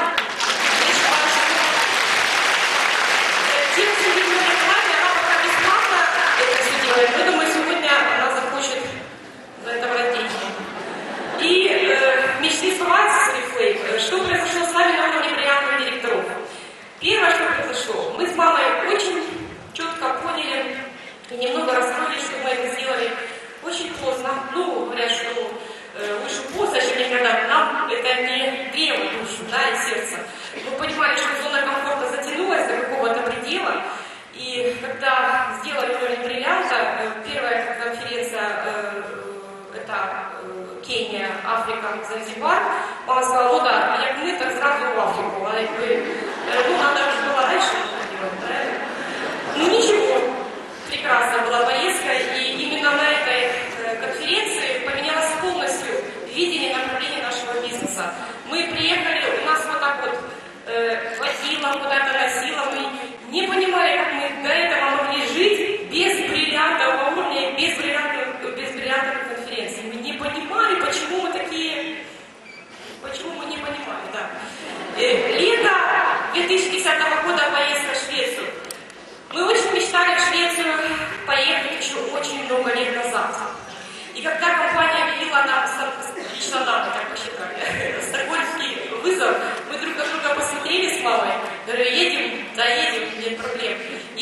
Тем, что не понимаете, она пока бесплатно это все делает. Я думаю, сегодня она захочет за это брать деньги. И э, мечты сбываются с Oriflame. Что произошло с нами на уровне приятных директоров? Первое, что произошло, мы с мамой очень четко поняли и немного расстроились, что мы это сделали очень поздно. Ну, говорят, что э, лучше поздно, чем никогда. Нам это не грело душу, да, и сердце. Мы понимали, что зона комфорта затянулась до какого-то предела. И когда сделали уровень бриллианта, первая конференция, э, это э, Кения, Африка, Занзибар, мама сказала, ну да, як мы, так сразу в Африку. Она говорит, ну надо же было раньше делать, правильно? Ну ничего, прекрасная была поездка, и именно на этой э, конференции поменялось полностью видение направления нашего бизнеса. Мы приехали, у нас вот так вот э, водила, куда-то носила, мы не понимали, как мы до этого могли жить без бриллиантового уровня, без бриллиантовых, без бриллиантовых конференций. Мы не понимали, почему мы такие, почему мы не понимали, да. Э, лето две тысячи десятого года поездка в Швецию. Мы очень мечтали в Швецию поехать еще очень много лет назад. И когда компания объявила нам, лично нам, так посчитали, стокгольмский вызов, мы друг на друга посмотрели с мамой, говорю, едем, да едем, нет проблем.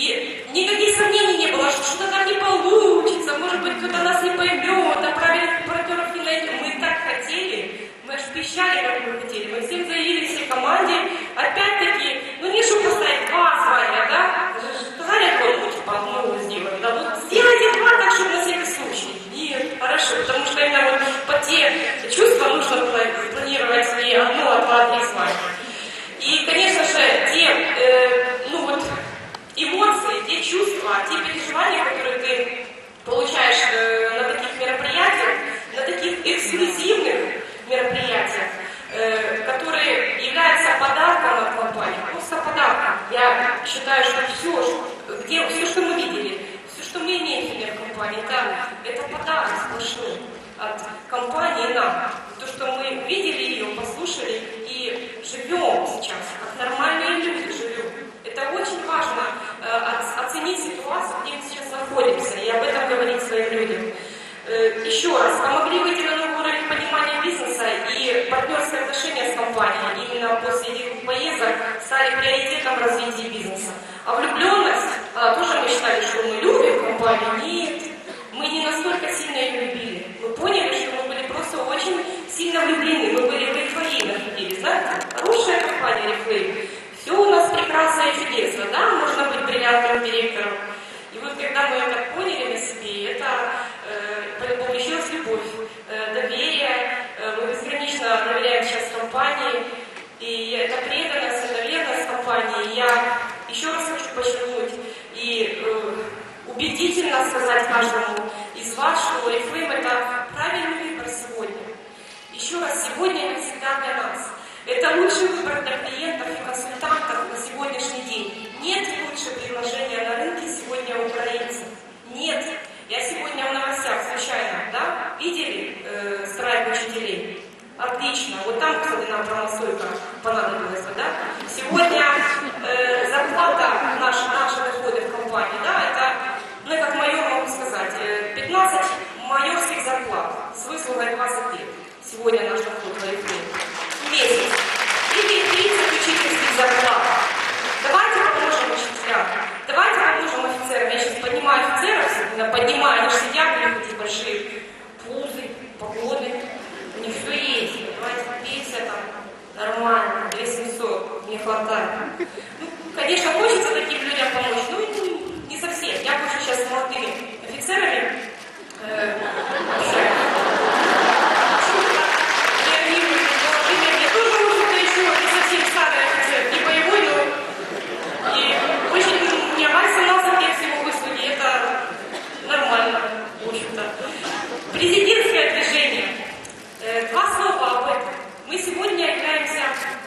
И никаких сомнений не было, что что-то там не получится, может быть, кто-то нас не поймет, а правильных партнеров не найдем. Мы так хотели, мы аж пищали, как мы хотели. Мы всем заявили, всей команде, опять-таки, ну не чтобы поставить два звания, да? Говорят, ну, типа, одного сделаем, да, вот сделайте два, так, чтобы на всякий случай. Нет, хорошо, потому что именно вот по те чувства нужно планировать свои одно, а два, три звания. И, конечно же, те, э, ну вот, эмоции, те чувства, те переживания, которые ты получаешь э, на таких мероприятиях, на таких эксклюзивных мероприятиях, э, которые являются подарком от компании, просто подарком. Я считаю, что все, что, где, все, что мы видели, все, что мы имеем в компании, это, это подарок сплошной от компании нам. То, что мы видели ее, послушали и живем сейчас, как нормальные люди живем. Это очень важно э, оценить ситуацию, где мы сейчас находимся, и об этом говорить своим людям. Э, еще раз, помогли выйти на новый уровень понимания бизнеса и партнерские отношения с компанией. Именно после этих поездок стали приоритетом развития бизнеса. А влюбленность, она тоже мы считали, что мы любим компанию. Нет, мы не настолько сильно ее любили. Мы поняли, что мы были просто очень сильно влюблены. Мы были в твоей любили. Знаете, хорошая компания Oriflame. Все у нас прекрасно и чудесно, да? Можно быть бриллиантовым директором. И вот когда мы это поняли на себе, это э, получилась любовь, э, доверие. Э, мы безгранично доверяем сейчас компании. И это преданность. компании. Я еще раз хочу подчеркнуть и э, убедительно сказать каждому из вас, что Oriflame это правильный выбор сегодня. Еще раз, сегодня и всегда для нас. Это лучший выбор для клиентов и консультантов на сегодняшний день. Нет лучшего предложения на рынке сегодня украинцев. Нет. Я сегодня в новостях случайно, да, видели э, страйк учителей? Отлично. Вот там, кстати, нам промосойка понадобилась, да? Сегодня э, зарплата, наши, наши доходы в компании, да, это, ну, я как майор могу сказать, пятнадцать майорских зарплат с выслугой двадцать лет. Сегодня наш доход в Oriflame. В месяц. Или тридцать учительских зарплат. Давайте поможем учителям. Давайте поможем офицерам. Я сейчас поднимаю офицеров, поднимаю, они же сидят, у них эти большие пузы, погоды. У них все есть. Давайте пенсия там нормально, две тысячи семьсот, не хватает. Ну, конечно, хочется таким людям помочь, но не совсем. Я больше сейчас с молодыми офицерами э, я тоже, в общем-то, еще не совсем старый офицер, не боевой, но и очень, у меня мать семнадцать лет всего выслуги, это нормально, в общем-то. Президентское движение. Два слова об этом. Мы сегодня являемся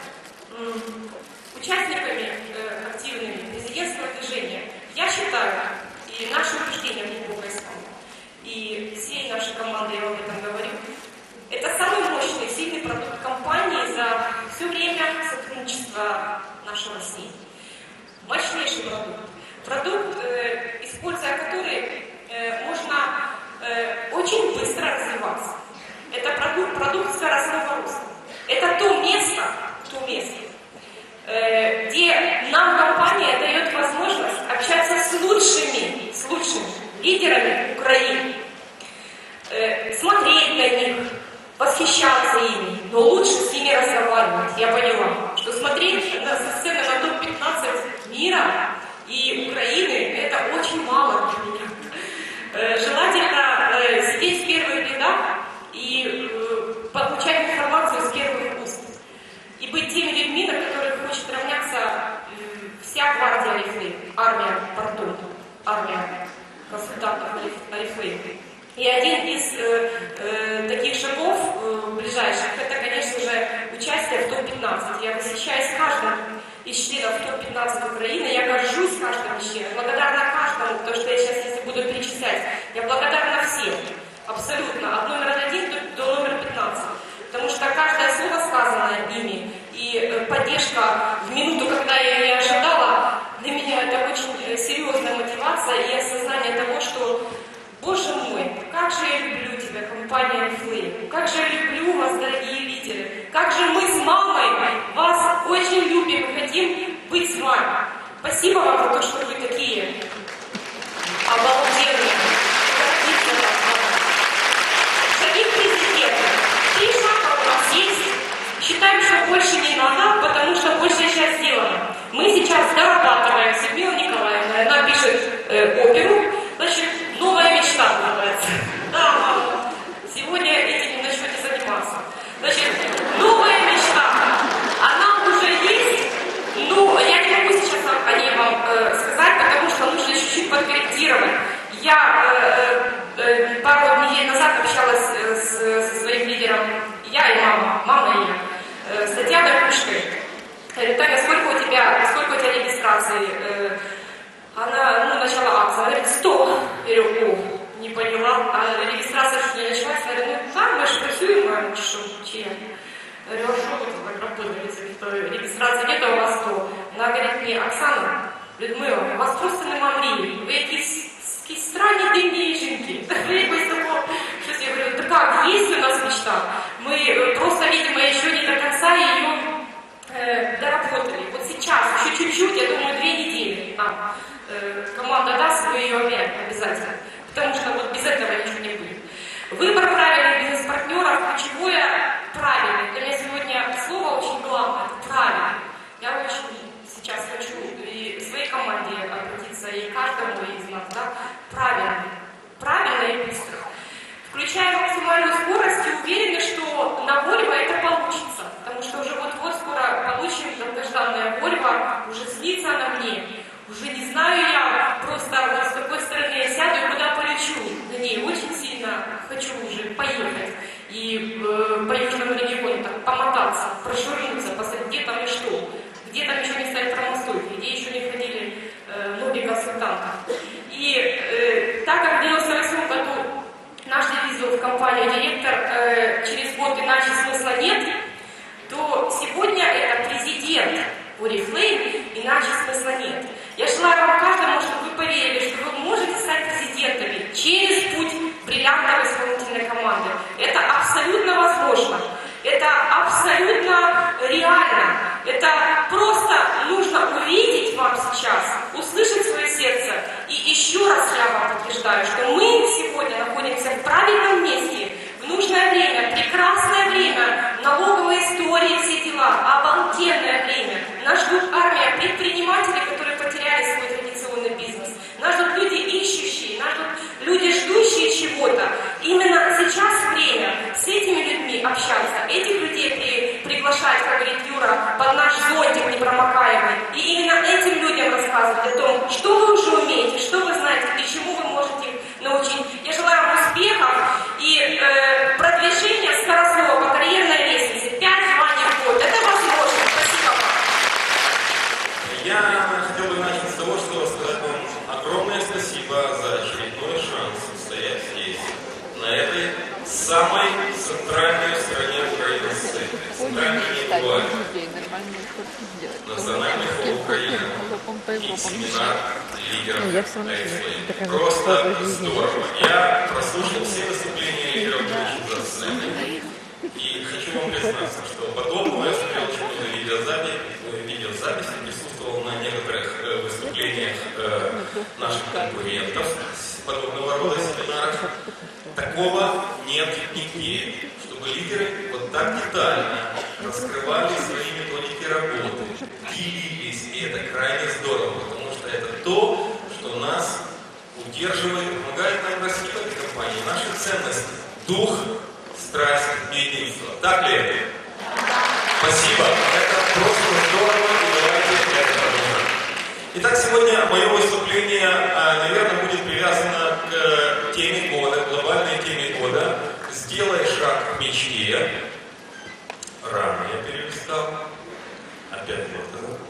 м, участниками э, активными президентского движения. Я считаю, и наше убеждение глубоко искренне, и всей нашей команды я об этом говорю, это самый мощный, сильный продукт компании за все время сотрудничества нашей России. Мощнейший продукт. Продукт, э, используя который э, можно э, очень быстро развиваться. Это продукт, продукт скоростного роста. Это то место, то место, э, где нам компания дает возможность общаться с лучшими, с лучшими лидерами Украины, э, смотреть на них, восхищаться ими, но лучше с ними разговаривать. Я поняла, что смотреть на сцены на топ пятнадцать мира и Украины это очень мало для меня. Э, желательно э, сидеть в первых рядах и э, получать информацию с первых уст. И быть теми людьми, на которых хочет равняться э, вся гвардия Oriflame, армия портов, армия консультантов Oriflame. И один из э, э, таких шагов э, ближайших, это, конечно же, участие в топ пятнадцать. Я восхищаюсь каждым из членов топ пятнадцать Украины, я горжусь каждым из членов, благодарна каждому, потому что я сейчас, если буду перечислять, я благодарна всем. Абсолютно. От номера один до, до номера пятнадцать. Потому что каждое слово, сказанное ими, и поддержка в минуту, когда я ее не ожидала, для меня это очень серьезная мотивация и осознание того, что, боже мой, как же я люблю тебя, компания Oriflame, как же я люблю вас, дорогие лидеры, как же мы с мамой вас очень любим и хотим быть с вами. Спасибо вам за то, что вы такие обалденные. Шаги к президенту. Три шага у нас есть. Считаем, что больше не надо, потому что большая часть сделана. Мы сейчас дорабатываем с Людмилой Николаевной. Она пишет э, оперу. Значит, новая мечта называется. Да, мама. Сегодня этим начнете заниматься. Значит, новая мечта. Она уже есть. Ну, я не могу сейчас о ней вам э, сказать, потому что нужно чуть-чуть подкорректировать. Я э, э, пару недель назад общалась с, со своим лидером, я и мама, мама и я, э, с Татьяной Пушкой. Говорю, Таня, сколько у тебя, сколько у тебя регистраций? Э, она, ну, начала акцию, она говорит, сто. Я говорю, о, не поняла, а регистрация что не началась? Я говорю, ну, да, мы же працюем, что, чем? Я говорю, а что вы тут так работали, регистрации нет, а у вас сто? Она говорит мне, Оксана, Людмила, у вас просто не мамрі, ви якісь, якісь странні дивні жінки. Ви якось такого, щось, я говорю, да как, есть у нас мечта? Мы просто, видимо, еще не до конца ее э, доработали. Вот сейчас, еще чуть-чуть, я думаю, две недели нам э, команда даст, мы ее объявим обязательно. Потому что вот без этого ничего не будет. Выбор правильных бизнес-партнеров, ключевое правильно. Для меня сегодня слово очень главное, это правильно. Я очень сейчас хочу и своей команде обратиться, и каждому из нас, да, правильно, правильно и быстро. Включая максимальную скорость и уверены, что на Volvo это получится, потому что уже подруга уже злится на мне. Уже не знаю я просто, вот с какой стороны я сяду и куда полечу. На ней очень сильно хочу уже поехать. И э, по южному региону так помотаться, прошурнуться, посмотреть, где там и что. Где там еще не стоят промостойки, где еще не ходили э, многие консультанты. И э, так как в девяносто восьмом году наш ревизор в компанию директор э, через год иначе смысла нет, то сегодня это президент Oriflame, иначе смысла нет. Я желаю вам каждому, чтобы вы поверили, что вы можете стать президентами через путь бриллиантовой исполнительной команды. Это абсолютно возможно. Это абсолютно реально. Это просто нужно увидеть вам сейчас, услышать свое сердце. И еще раз я вам подтверждаю, что мы сегодня находимся в правильном месте, в нужное время, прекрасное время, налоговые истории, все дела, обалденное время. Нас ждут армия предпринимателей, которые потеряли свой традиционный бизнес. Нас ждут люди ищущие, нас ждут люди ждущие чего-то. Именно сейчас время с этими людьми общаться, этих людей при, приглашать, как говорит Юра, под наш зонтик непромокаемый. И именно этим людям рассказывать о том, что вы уже умеете, что вы знаете и чему вы можете их научить. Я желаю вам успехов и э, продвижения скоростного по карьерной лестнице. Пять званий в год. Это возможно. Спасибо вам. Я хотел бы начать с того, что сказать вам огромное спасибо за очередной шанс стоять здесь, на этой самой центральной стране Украины сцене. Центральной не бывает. Национальный форум Украины и семинар лидеров Oriflame. Просто здорово. Я прослушал все выступления лидеров за сценой. И хочу вам признаться, что подобного я смотрел очень много видеозаписи, видеозаписи, присутствовал на некоторых э, выступлениях э, наших конкурентов подобного рода семинаров. Такого нет нигде, чтобы лидеры вот так детально раскрывали свои методики работы, делились, и это крайне здорово, потому что это то, что нас удерживает, помогает нам расти в этой компании, наши ценности, дух, страсть, единство. Так ли это? Спасибо. Это просто здорово, и давайте это продолжим. Итак, сегодня мое выступление, наверное, будет привязано к теме года, глобальной теме года. Сделай шаг к мечте. Рано я перелистал. Опять вот это.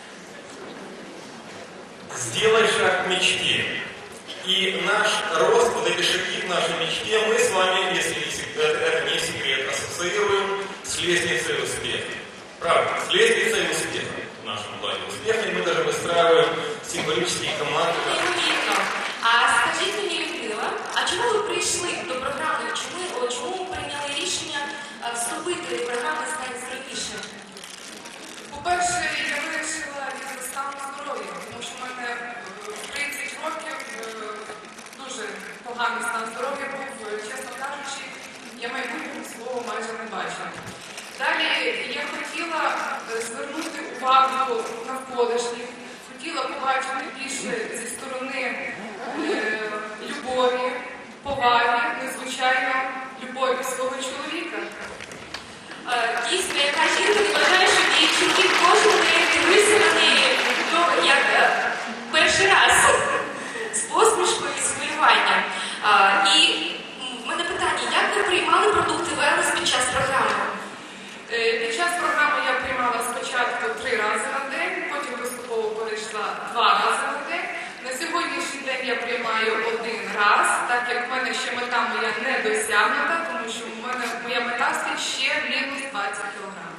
Сделай шаг к мечте. И наш рост, вот эти шаги к нашей мечте, мы с вами, если не секрет, это не секрет, ассоциируем с лестницей успеха. Правда, с лестницей успеха в нашем плане успеха. И мы даже выстраиваем символические команды. А скажіть мені, Людмила, а чому ви прийшли до програми? Чому, чому ви прийняли рішення вступити в програму «Стань здоровішим»? По-перше, я вирішила із стану здоров'я, тому що в мене тридцять років дуже поганий стан здоров'я був, чесно кажучи, я майбутнього свого майже не бачила. Далі я хотіла звернути увагу навколишніх, хотіла побачити більше зі сторони е, любові, поваги, незвичайно любові свого чоловіка. Дійсно, яка жінка не вважає, що дівчинки кожен день дивися на неї, ну, як перший раз, з посмішкою і з хвилюванням. І в мене питання, як ви приймали продукти Wellness під час програми? Під час програми я приймала спочатку три рази на день, потім поступово перейшла два рази на день. На сьогоднішній день я приймаю один раз, так як в мене ще мета моя не досягнута, тому що в мене моя мета стоїть ще мінус двадцять кілограмів.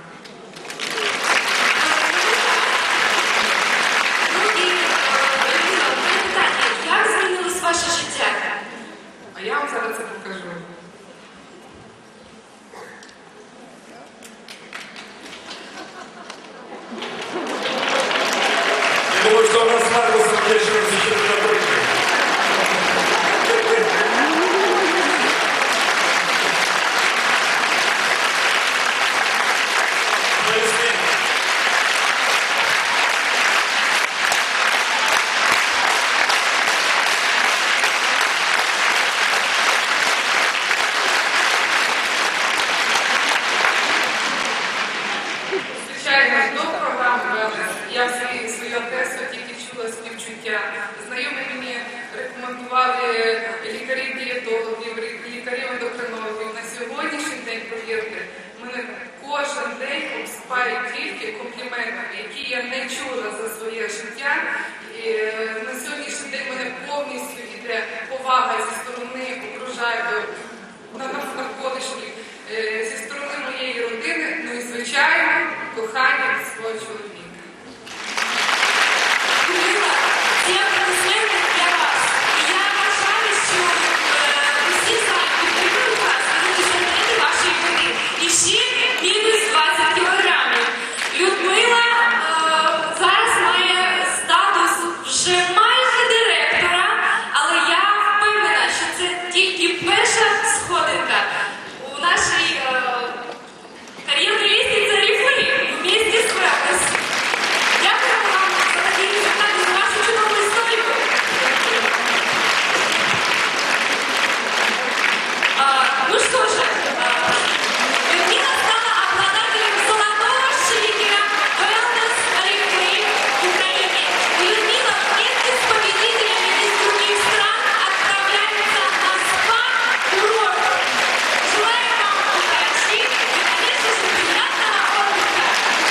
Ну і, Людмила, в мене питання, як змінилось ваше життя? А я вам зараз це покажу. Я думаю, что у нас с Маркусом решил сейчас напротив. життя. Знайомі мені рекомендували лікарів-дієтологів, лікарів-ендокринологів. На сьогоднішній день, повірте, мене кожен день обсипають тільки компліментами, які я не чула за своє життя. І на сьогоднішній день мене повністю йде повага зі сторони окружаючих навколишніх, зі сторони моєї родини, ну і, звичайно, кохання свого чоловіка. Людмила, ці аплодисменти для вас. І я вважаю, що усі знають, підтримують вас, тому що це вашої води. І ще мінус двадцять кілограмів. Людмила е, зараз має статус вже майже директора, але я впевнена, що це тільки перша сходинка у нашій е, кар'єрній лестниці Oriflame вместе з Wellness. Дякую вам за такий результат і за вашу чудову історію. А, ну что же, а, Людмила стала обладателем золотого шейкера Wellness Oriflame в Украине. И Людмила вместе с победителями из других стран отправляется на спа-курорт. Желаю вам удачи и, конечно же, приятного отдыха.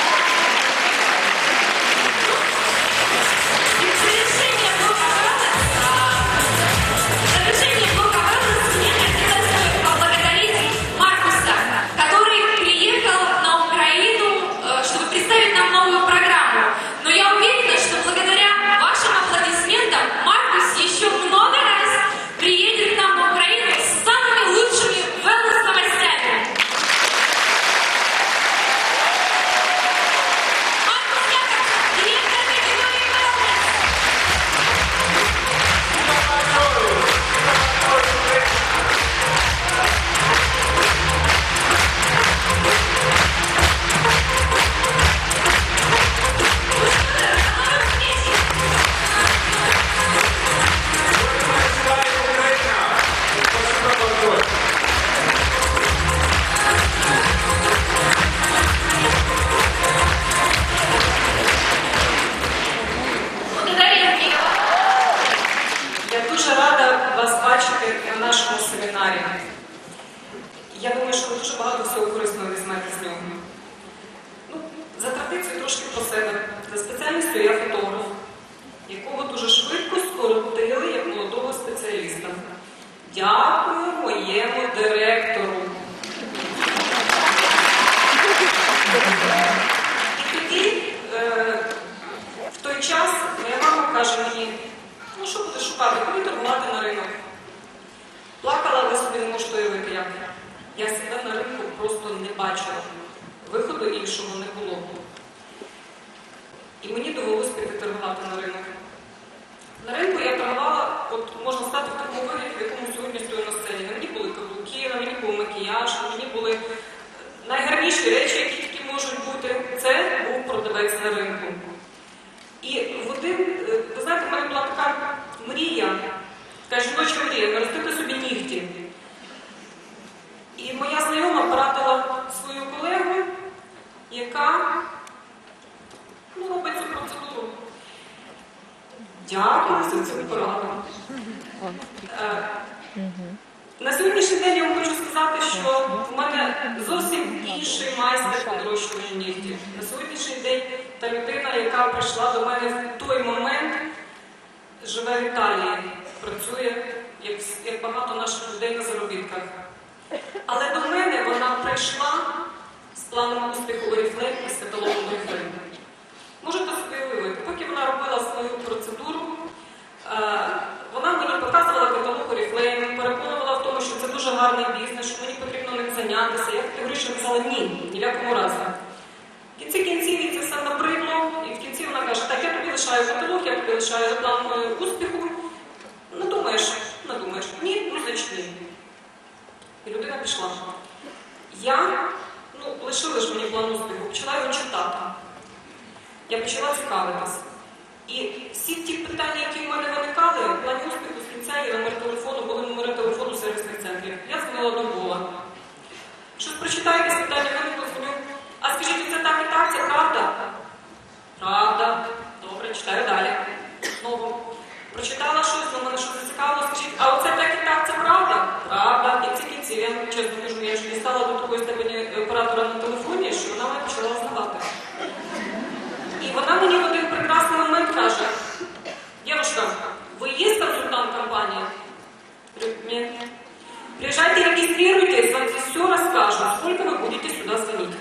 Завершение блока Wellness, а, завершение блока Wellness мне хотелось бы поблагодарить Маркуса, который приехал на Украину, э, чтобы представить нам новую программу. Но я уверена, что благодаря вашим аплодисментам Маркус еще много раз приедет к нам в Украину с самыми лучшими wellness-новостями. Маркус Якобсон, директор категории Wellness. Благодарим Киева. Я дуже рада вас бачити на нашому семінарі. Я думаю, що ви дуже багато всього корисного візьмете з нього. Ну, за традицією трошки про себе. За спеціальністю я фотограф, якого дуже швидко скоротили як молодого спеціаліста. Дякую моєму директору. І тоді, е, в той час, моя мама каже мені: ну що будеш шукати, коли торгувати на ринок. Плакала, ви собі не можете уявити, як. Я себе на ринку просто не бачила. Виходу іншого не було. І мені довелося піти торгувати на ринок. На ринку я торгувала, от можна стати в такому вигляді, в якому сьогодні стою на сцені. На мені були каблуки, на мені був макіяж, на мені були найгарніші речі, які тільки можуть бути. Це був продавець на ринку. І в один, ви знаєте, в мене була така мрія, така жіноча мрія, наростити собі нігті. І моя знайома порадила свою колегу, яка ну, робить цю процедуру. Дякую за цю пораду. Е, На сьогоднішній день я вам хочу сказати, що в мене зовсім інший майстер по нарощуванню нігтів. На сьогоднішній день та людина, яка прийшла до мене в той момент, живе в Італії, працює, як, як багато наших людей на заробітках. Але до мене вона прийшла з планом успіху Oriflame і з каталогом Oriflame. Можете собі уявити, поки вона робила свою процедуру, вона мені показувала каталог Oriflame, переконувала в тому, що це дуже гарний бізнес, що мені потрібно ним зайнятися. Я категорично казала ні, ні в якому разі. В кінці кінців їй це все набридло, і в кінці вона каже: так, я тобі лишаю каталог, я тобі лишаю план успіху. Не думаєш? Не думаєш. Ні, ну зачни. І людина пішла. Я, ну, лишили ж мені план успіху, почала його читати. Я почала цікавитись. І всі ті питання, які в мене виникали, в плані успіху з кінця і номер телефону, були номери телефону сервісних центрів. Я дзвонила до Львова. Щось прочитаєте з питання, я не дзвоню. А скажіть, це так і так, це правда? Правда. Добре, читаю далі. Знову. вона мені в один прекрасний момент каже: «Девушка, вы есть консультант компании?» Нет. Приезжайте, регистрируйтесь, вам здесь все расскажут, сколько вы будете сюда звонить.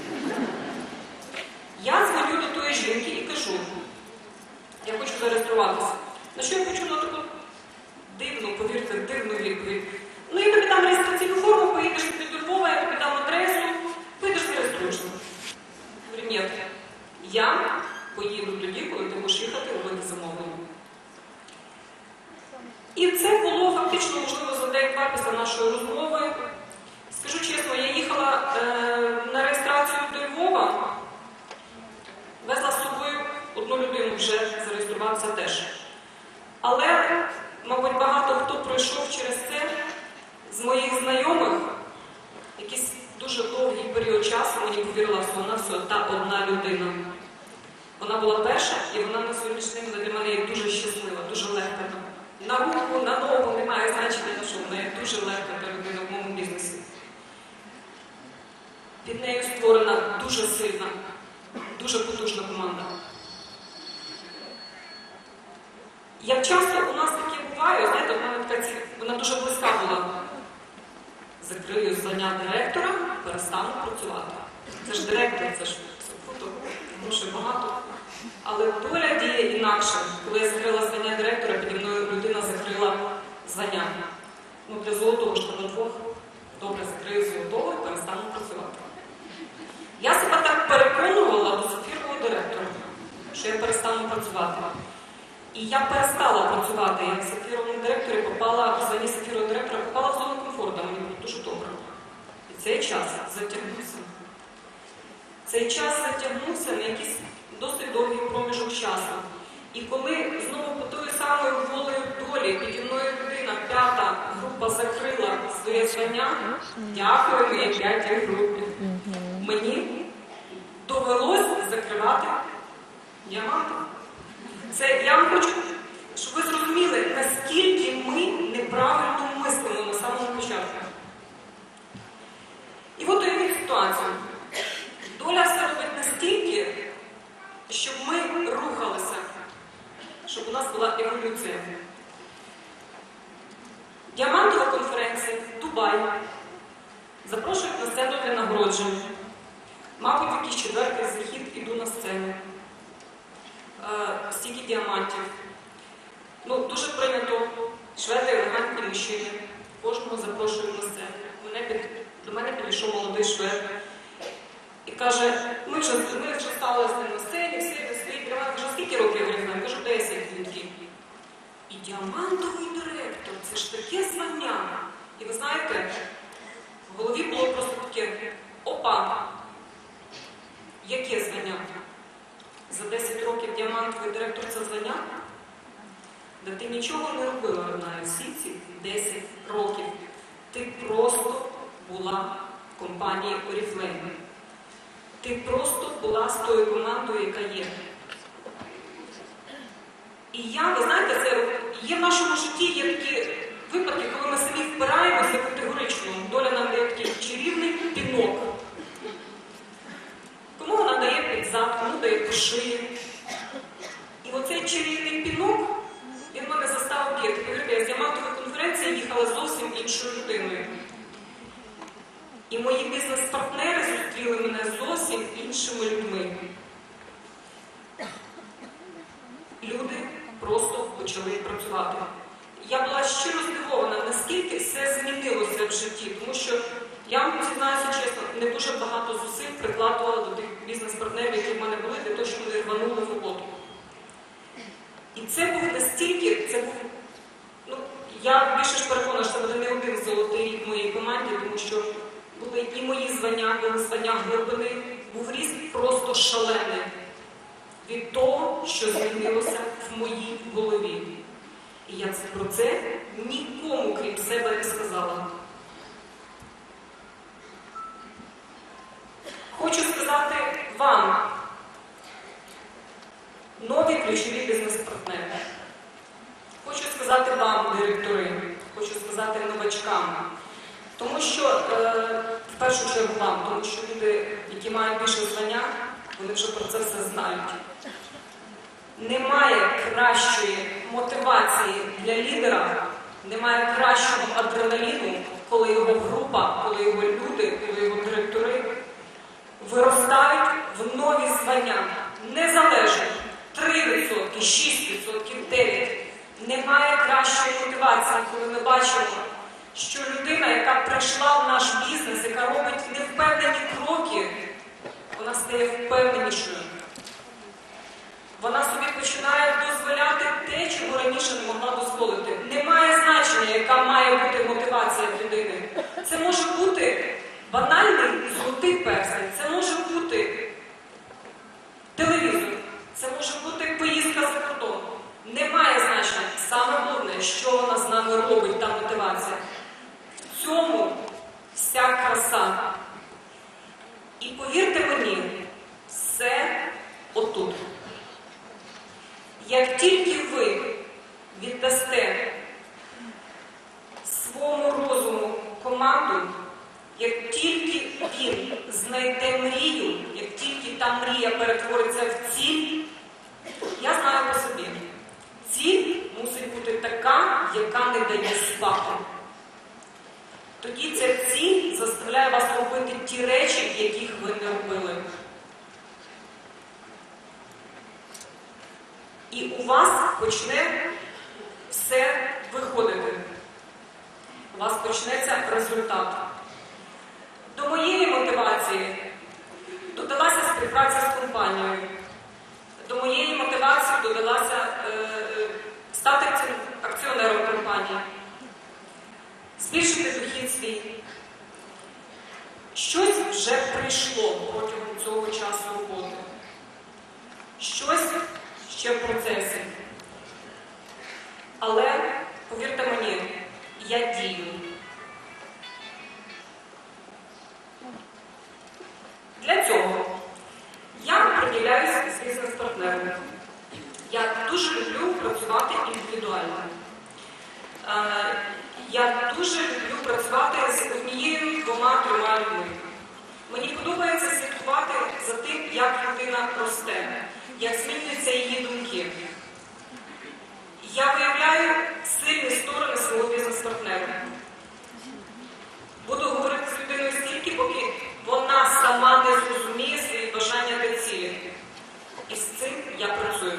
Я дзвоню до тої жінки і кажу: я хочу зареєструватися. На що я почула таку дивну, повірте, дивну відповідь. Ну, я тобі дам реєстраційну форму, поїдеш собі до Львова, я тобі дам адресу, поїдеш зареєструєшся. Говорю, ні, я поїду тоді, коли ти будеш їхати робити замовлення. І це було фактично, можливо, за день-два після нашої розмови. Скажу чесно, я їхала е, на реєстрацію до Львова, везла з собою одну людину, вже зареєструвався теж. Але, мабуть, багато хто пройшов через це з моїх знайомих, якийсь дуже довгий період часу мені повірила, що вона все та одна людина. Вона була перша, і вона на сьогоднішній день для мене є дуже щаслива, дуже легка. На руку, на ногу, немає значення на що, вона є дуже легка та людина в моєму бізнесі. Під нею створена дуже сильна, дуже потужна команда. Як часто у нас таке буває, знаєте, вона, така, вона дуже близька була. Закрию звання директора, перестану працювати. Це ж директор, це ж все круто, грошей багато. Але доля діє інакше. Коли я закрила звання директора, піді мною людина закрила звання. Ну, для золотого ж треба двох. Добре, закрию золотого і перестану працювати. Я себе так переконувала до сапфірового директора, що я перестану працювати. І я перестала працювати як сапфіровому директорі, попала в званні сапфірового директора, попала в зону комфорту, мені було дуже добре. І цей час затягнувся. Цей час затягнувся на якийсь досить довгий проміжок часу. І коли знову по тою самою волею долі піді мною людина, п'ята група закрила своє звання, дякую моїй п'ятій групі, мені довелось закривати діаманти. Це я вам хочу, щоб ви зрозуміли, наскільки ми неправильно мислимо на самому початку. І от уявіть ситуацію. Доля все робить настільки, щоб ми рухалися, щоб у нас була еволюція. Діамантова конференція в Дубаї запрошують на сцену для нагородження. Мабуть, в якийсь четвертий захід іду на сцену. Е, стільки діамантів. Ну, дуже прийнято. Шведи елегантні мужчини. Кожного запрошують на сцену. Мене під, до мене підійшов молодий швед. І каже, ми вже, ми вже стали з ним на сцені, всі стоїть, тримають, вже скільки років я говорю, кажу, десять років. І діамантовий директор, це ж таке звання. І ви знаєте, в голові було просто таке, опа, яке звання? За десять років діамантовий директор це звання? Да ти нічого не робила, Ренає, всі ці десять років. Ти просто була в компанії Oriflame. Ти просто була з тою командою, яка є. І я, ви знаєте, це є в нашому житті, є такі випадки, коли ми самі впираємося категорично. Доля нам дає такий чарівний пінок. Кому вона дає під зад, кому дає по шиї. І оцей чарівний пінок, він мене заставив діяти. Повірте, я з діамантової конференції їхала зовсім іншою людиною. І мої бізнес-партнери зустріли мене зовсім іншими людьми. Люди просто почали працювати. Я була щиро здивована, наскільки все змінилося в житті, тому що, я вам зізнаюся чесно, не дуже багато зусиль прикладувала до тих бізнес-партнерів, які в мене були, для того, щоб вони рванули в роботу. І це був настільки, це був, ну, я більше ж переконана, що це буде не один золотий рік в моїй команді, тому що були і мої звання, були звання глибини, був ріст просто шалений від того, що змінилося в моїй голові. І я про це нікому, крім себе, не сказала. Хочу сказати вам, нові ключові бізнес-партнери. Хочу сказати вам, директори, хочу сказати новачкам. Тому що, е, в першу чергу вам, тому що люди, які мають більше звання, вони вже про це все знають. Немає кращої мотивації для лідера, немає кращого адреналіну, коли його група, коли його люди, коли його директори виростають в нові звання. Незалежно три відсотки, шість відсотків, дев'ять відсотків. Немає кращої мотивації, коли ми бачимо, що людина, яка прийшла в наш бізнес, яка робить невпевнені кроки, вона стає впевненішою. Вона собі починає дозволяти те, чого раніше не могла дозволити. Немає значення, яка має бути мотивація людини. Це може бути банальний золотий перстень, це може бути телевізор, це може бути поїздка за кордон. Немає значення. Саме головне, що вона з нами робить, та мотивація. В цьому вся краса. І повірте мені, все отут. Як тільки ви віддасте своєму розуму команду, як тільки він знайде мрію, як тільки та мрія перетвориться в ціль, я знаю по собі, ціль мусить бути така, яка не дає спати. Тоді ця ціль заставляє вас робити ті речі, яких ви не робили. І у вас почне все виходити. У вас почнеться результат. До моєї мотивації додалася співпраця з компанією. До моєї мотивації додалася е, стати акціонером компанії. Збільшити дохід свій. Щось вже прийшло протягом цього часу роботи. Щось ще в процесі. Але, повірте мені, я дію. Для цього я приділяюся з бізнес-партнером. Я дуже люблю працювати індивідуально. Я дуже люблю працювати з однією, двома, трьома людьми. Мені подобається слідкувати за тим, як людина росте, як змінюються її думки. Я виявляю сильні сторони свого бізнес-партнера. Буду говорити з людиною стільки, поки вона сама не зрозуміє свої бажання та цілі. І з цим я працюю.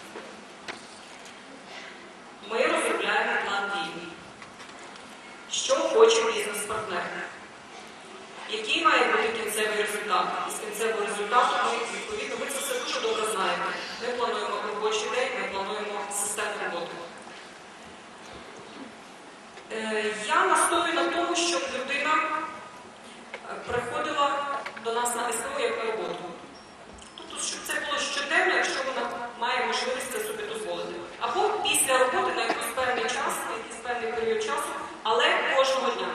Ми розробляємо план дій. Що хоче бізнес-партнер? Який має бути кінцевий результат? І з кінцевого результату ми, відповідно, ви це все дуже добре знаєте. Ми плануємо робочий день, ми плануємо систему роботи. Е, я настоюю на тому, щоб людина приходила до нас на ес те о як на роботу. Тобто, щоб це було щоденно, якщо вона має можливість це собі дозволити. Або після роботи на якийсь певний час, на якийсь певний період часу, але кожного дня.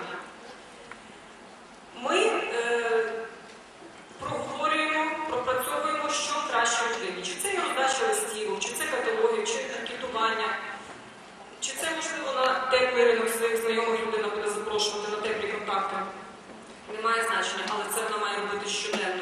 Ми е, проговорюємо, пропрацьовуємо, що краще людині. Чи це є роздача листів, чи це каталоги, чи анкетування, чи це, можливо, на теплий ринок своїх знайомих людина буде запрошувати на теплі контакти. Немає значення, але це вона має робити щоденно.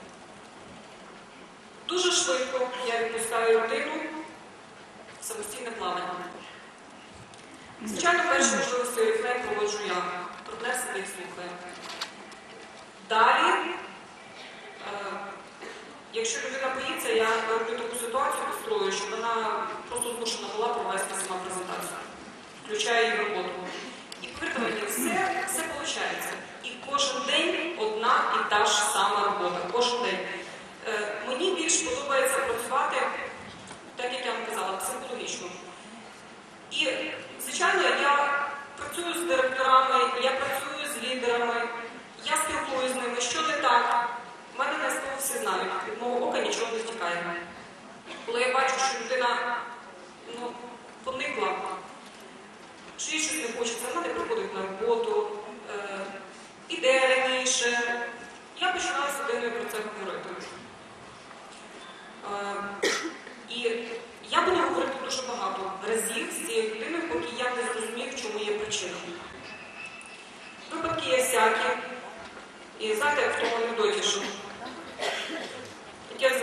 Дуже швидко я відпускаю родину в самостійне плавання. Звичайно, першу можливість Oriflame проводжу я. Партнер сидить слухає. Далі, е, якщо людина боїться, я роблю таку ситуацію, построю, щоб вона просто змушена була провести сама презентацію. Включаю її в роботу. І повірте мені, все, все виходить. І кожен день одна і та ж сама робота. Кожен день. Е, мені більш подобається працювати, так як я вам казала, психологічно. І, звичайно, я працюю з директорами, я працюю з лідерами, я спілкуюся з ними, що не так. У мене на ес те о всі знають, від мого ока нічого не втікає. Коли я бачу, що людина ну, поникла, чи їй щось не хочеться, вона не приходить на роботу, е, іде раніше, я починаю з людиною про це говорити. Е, і я буду говорити дуже багато разів з цією людиною, поки я не зрозумію, в чому є причина. Випадки є всякі. І знаєте, як в тому анекдоті, що як я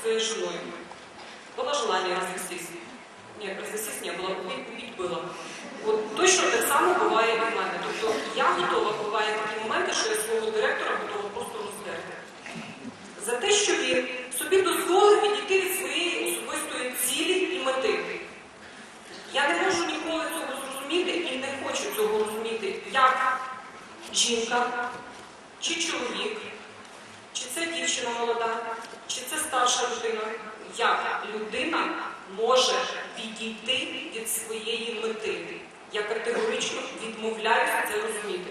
своей женой. Было желание развестись. Нет, развестись не было, убить, убить было. От точно так само буває і в мене. Тобто я готова, буває такі моменти, що я свого директора готова просто роздерти. За те, що він собі дозволив відійти від своєї особистої цілі і мети. Я не можу ніколи цього зрозуміти і не хочу цього розуміти, як жінка, чи чоловік, чи це дівчина молода, чи це старша людина. Як людина може відійти від своєї мети. Я категорично відмовляюся це розуміти.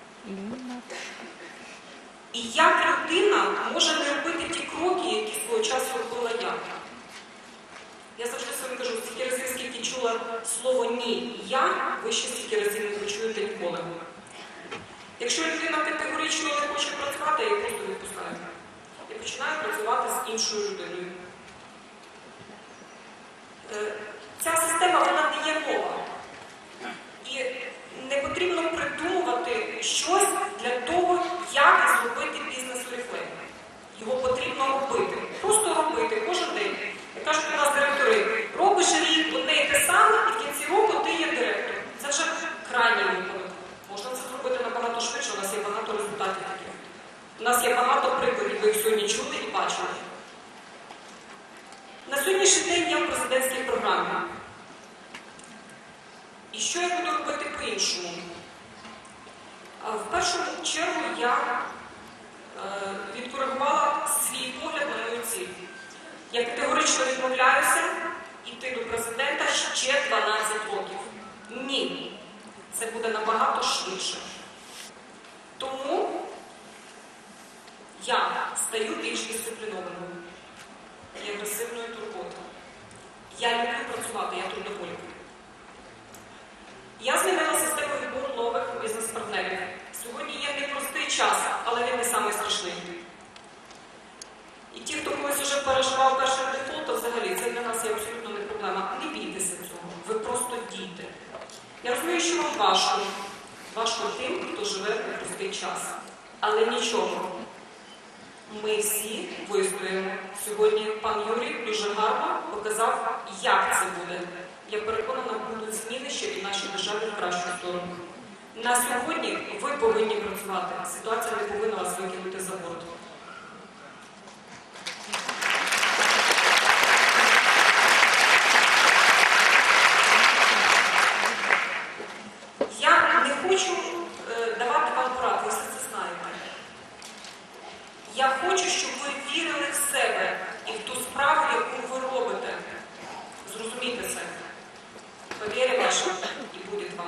І як людина може не робити ті кроки, які свого часу робила я. Я завжди собі кажу, стільки разів, скільки чула слово «ні» я, ви ще стільки разів не почуєте ніколи. Якщо людина категорично не хоче працювати, я її просто відпускаю. І починаю працювати з іншою людиною. Ця система, вона не є нова. І не потрібно придумувати щось для того, як зробити бізнес Oriflame. Його потрібно робити. Просто робити кожен день. Як кажуть у нас директори, робиш рік одне і те саме, і в кінці року ти є директор. Це вже крайній випадок. Можна це зробити набагато швидше, у нас є багато результатів таких. У нас є багато прикладів, ви їх сьогодні чули і бачили. На сьогоднішній день я в президентській програмі. І що я буду робити по-іншому? В першу чергу я е, відкоригувала свій погляд на мою ціль. Я категорично відмовляюся йти до президента ще дванадцять років. Ні. Це буде набагато швидше. Тому я стаю більш дисциплінованою і агресивною турботою. Я люблю працювати, я трудоголік. Я змінила систему відбору нових бізнес-партнерів. Сьогодні є непростий час, але він не самий страшний. І ті, хто колись вже переживав перший дефолт, то взагалі це для нас є абсолютно не проблема. Не бійтеся цього, ви просто дійте. Я розумію, що вам важко. Важко тим, хто живе в непростий час. Але нічого. Ми всі вистоїмо. Сьогодні пан Юрій дуже гарно показав, як це буде. Я переконана, будуть зміни ще і в нашій державі в кращу сторону. На сьогодні ви повинні працювати. Ситуація не повинна вас викинути за борт. Я не хочу е, давати вам порад, ви все це знаєте. Я хочу, щоб ви вірили в себе і в ту справу, яку ви робите. Зрозумійте це. Повірте вашим і буде вам.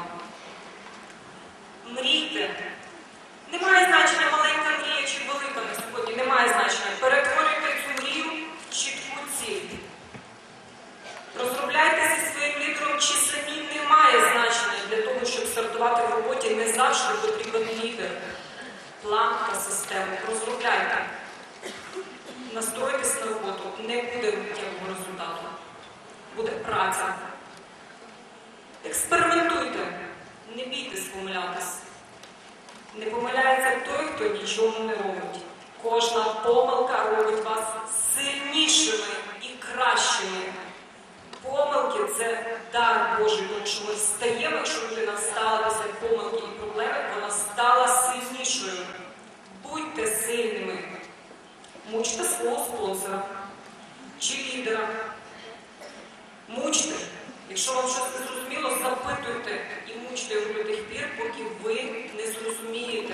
Мрійте. Немає значення маленька мрія чи велика на сьогодні. Немає значення. Перетворюйте цю мрію в чітку ціль. Розробляйте зі своїм лідером, чи самі немає значення для того, щоб стартувати в роботі. Не завжди потрібен лідер. План та систему. Розробляйте. Настройтесь на роботу. Не буде миттєвого результату. Буде праця. Експериментуйте. Не бійтесь помилятись. Не помиляється той, хто нічого не робить. Кожна помилка робить вас сильнішими і кращими. Помилки – це дар Божий, тому що ми встаємо, якщо людина стала після помилки і проблеми, вона стала сильнішою. Будьте сильними. Мучте свого спонсора чи лідера. Мучте. Якщо вам щось не зрозуміло, запитуйте і мучте його до тих пір, поки ви не зрозумієте.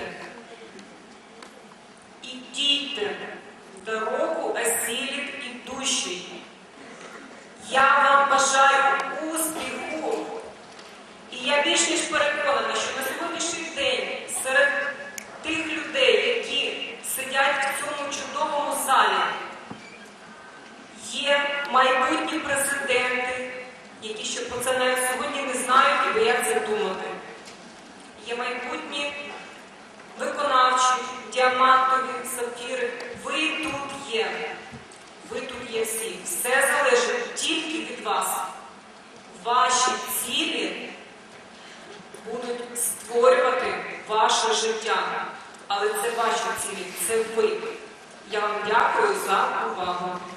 Ідіть в дорогу осіліть ідущий. Я вам бажаю успіху. І я більш ніж переконана, що на сьогоднішній день серед тих людей, які сидять в цьому чудовому залі, є майбутні президенти, які ще про це навіть сьогодні не знають і бояться думати. Є майбутні виконавчі, діамантові, сапфіри. Ви тут є. Ви тут є всі. Все залежить тільки від вас. Ваші цілі будуть створювати ваше життя. Але це ваші цілі, це ви. Я вам дякую за увагу.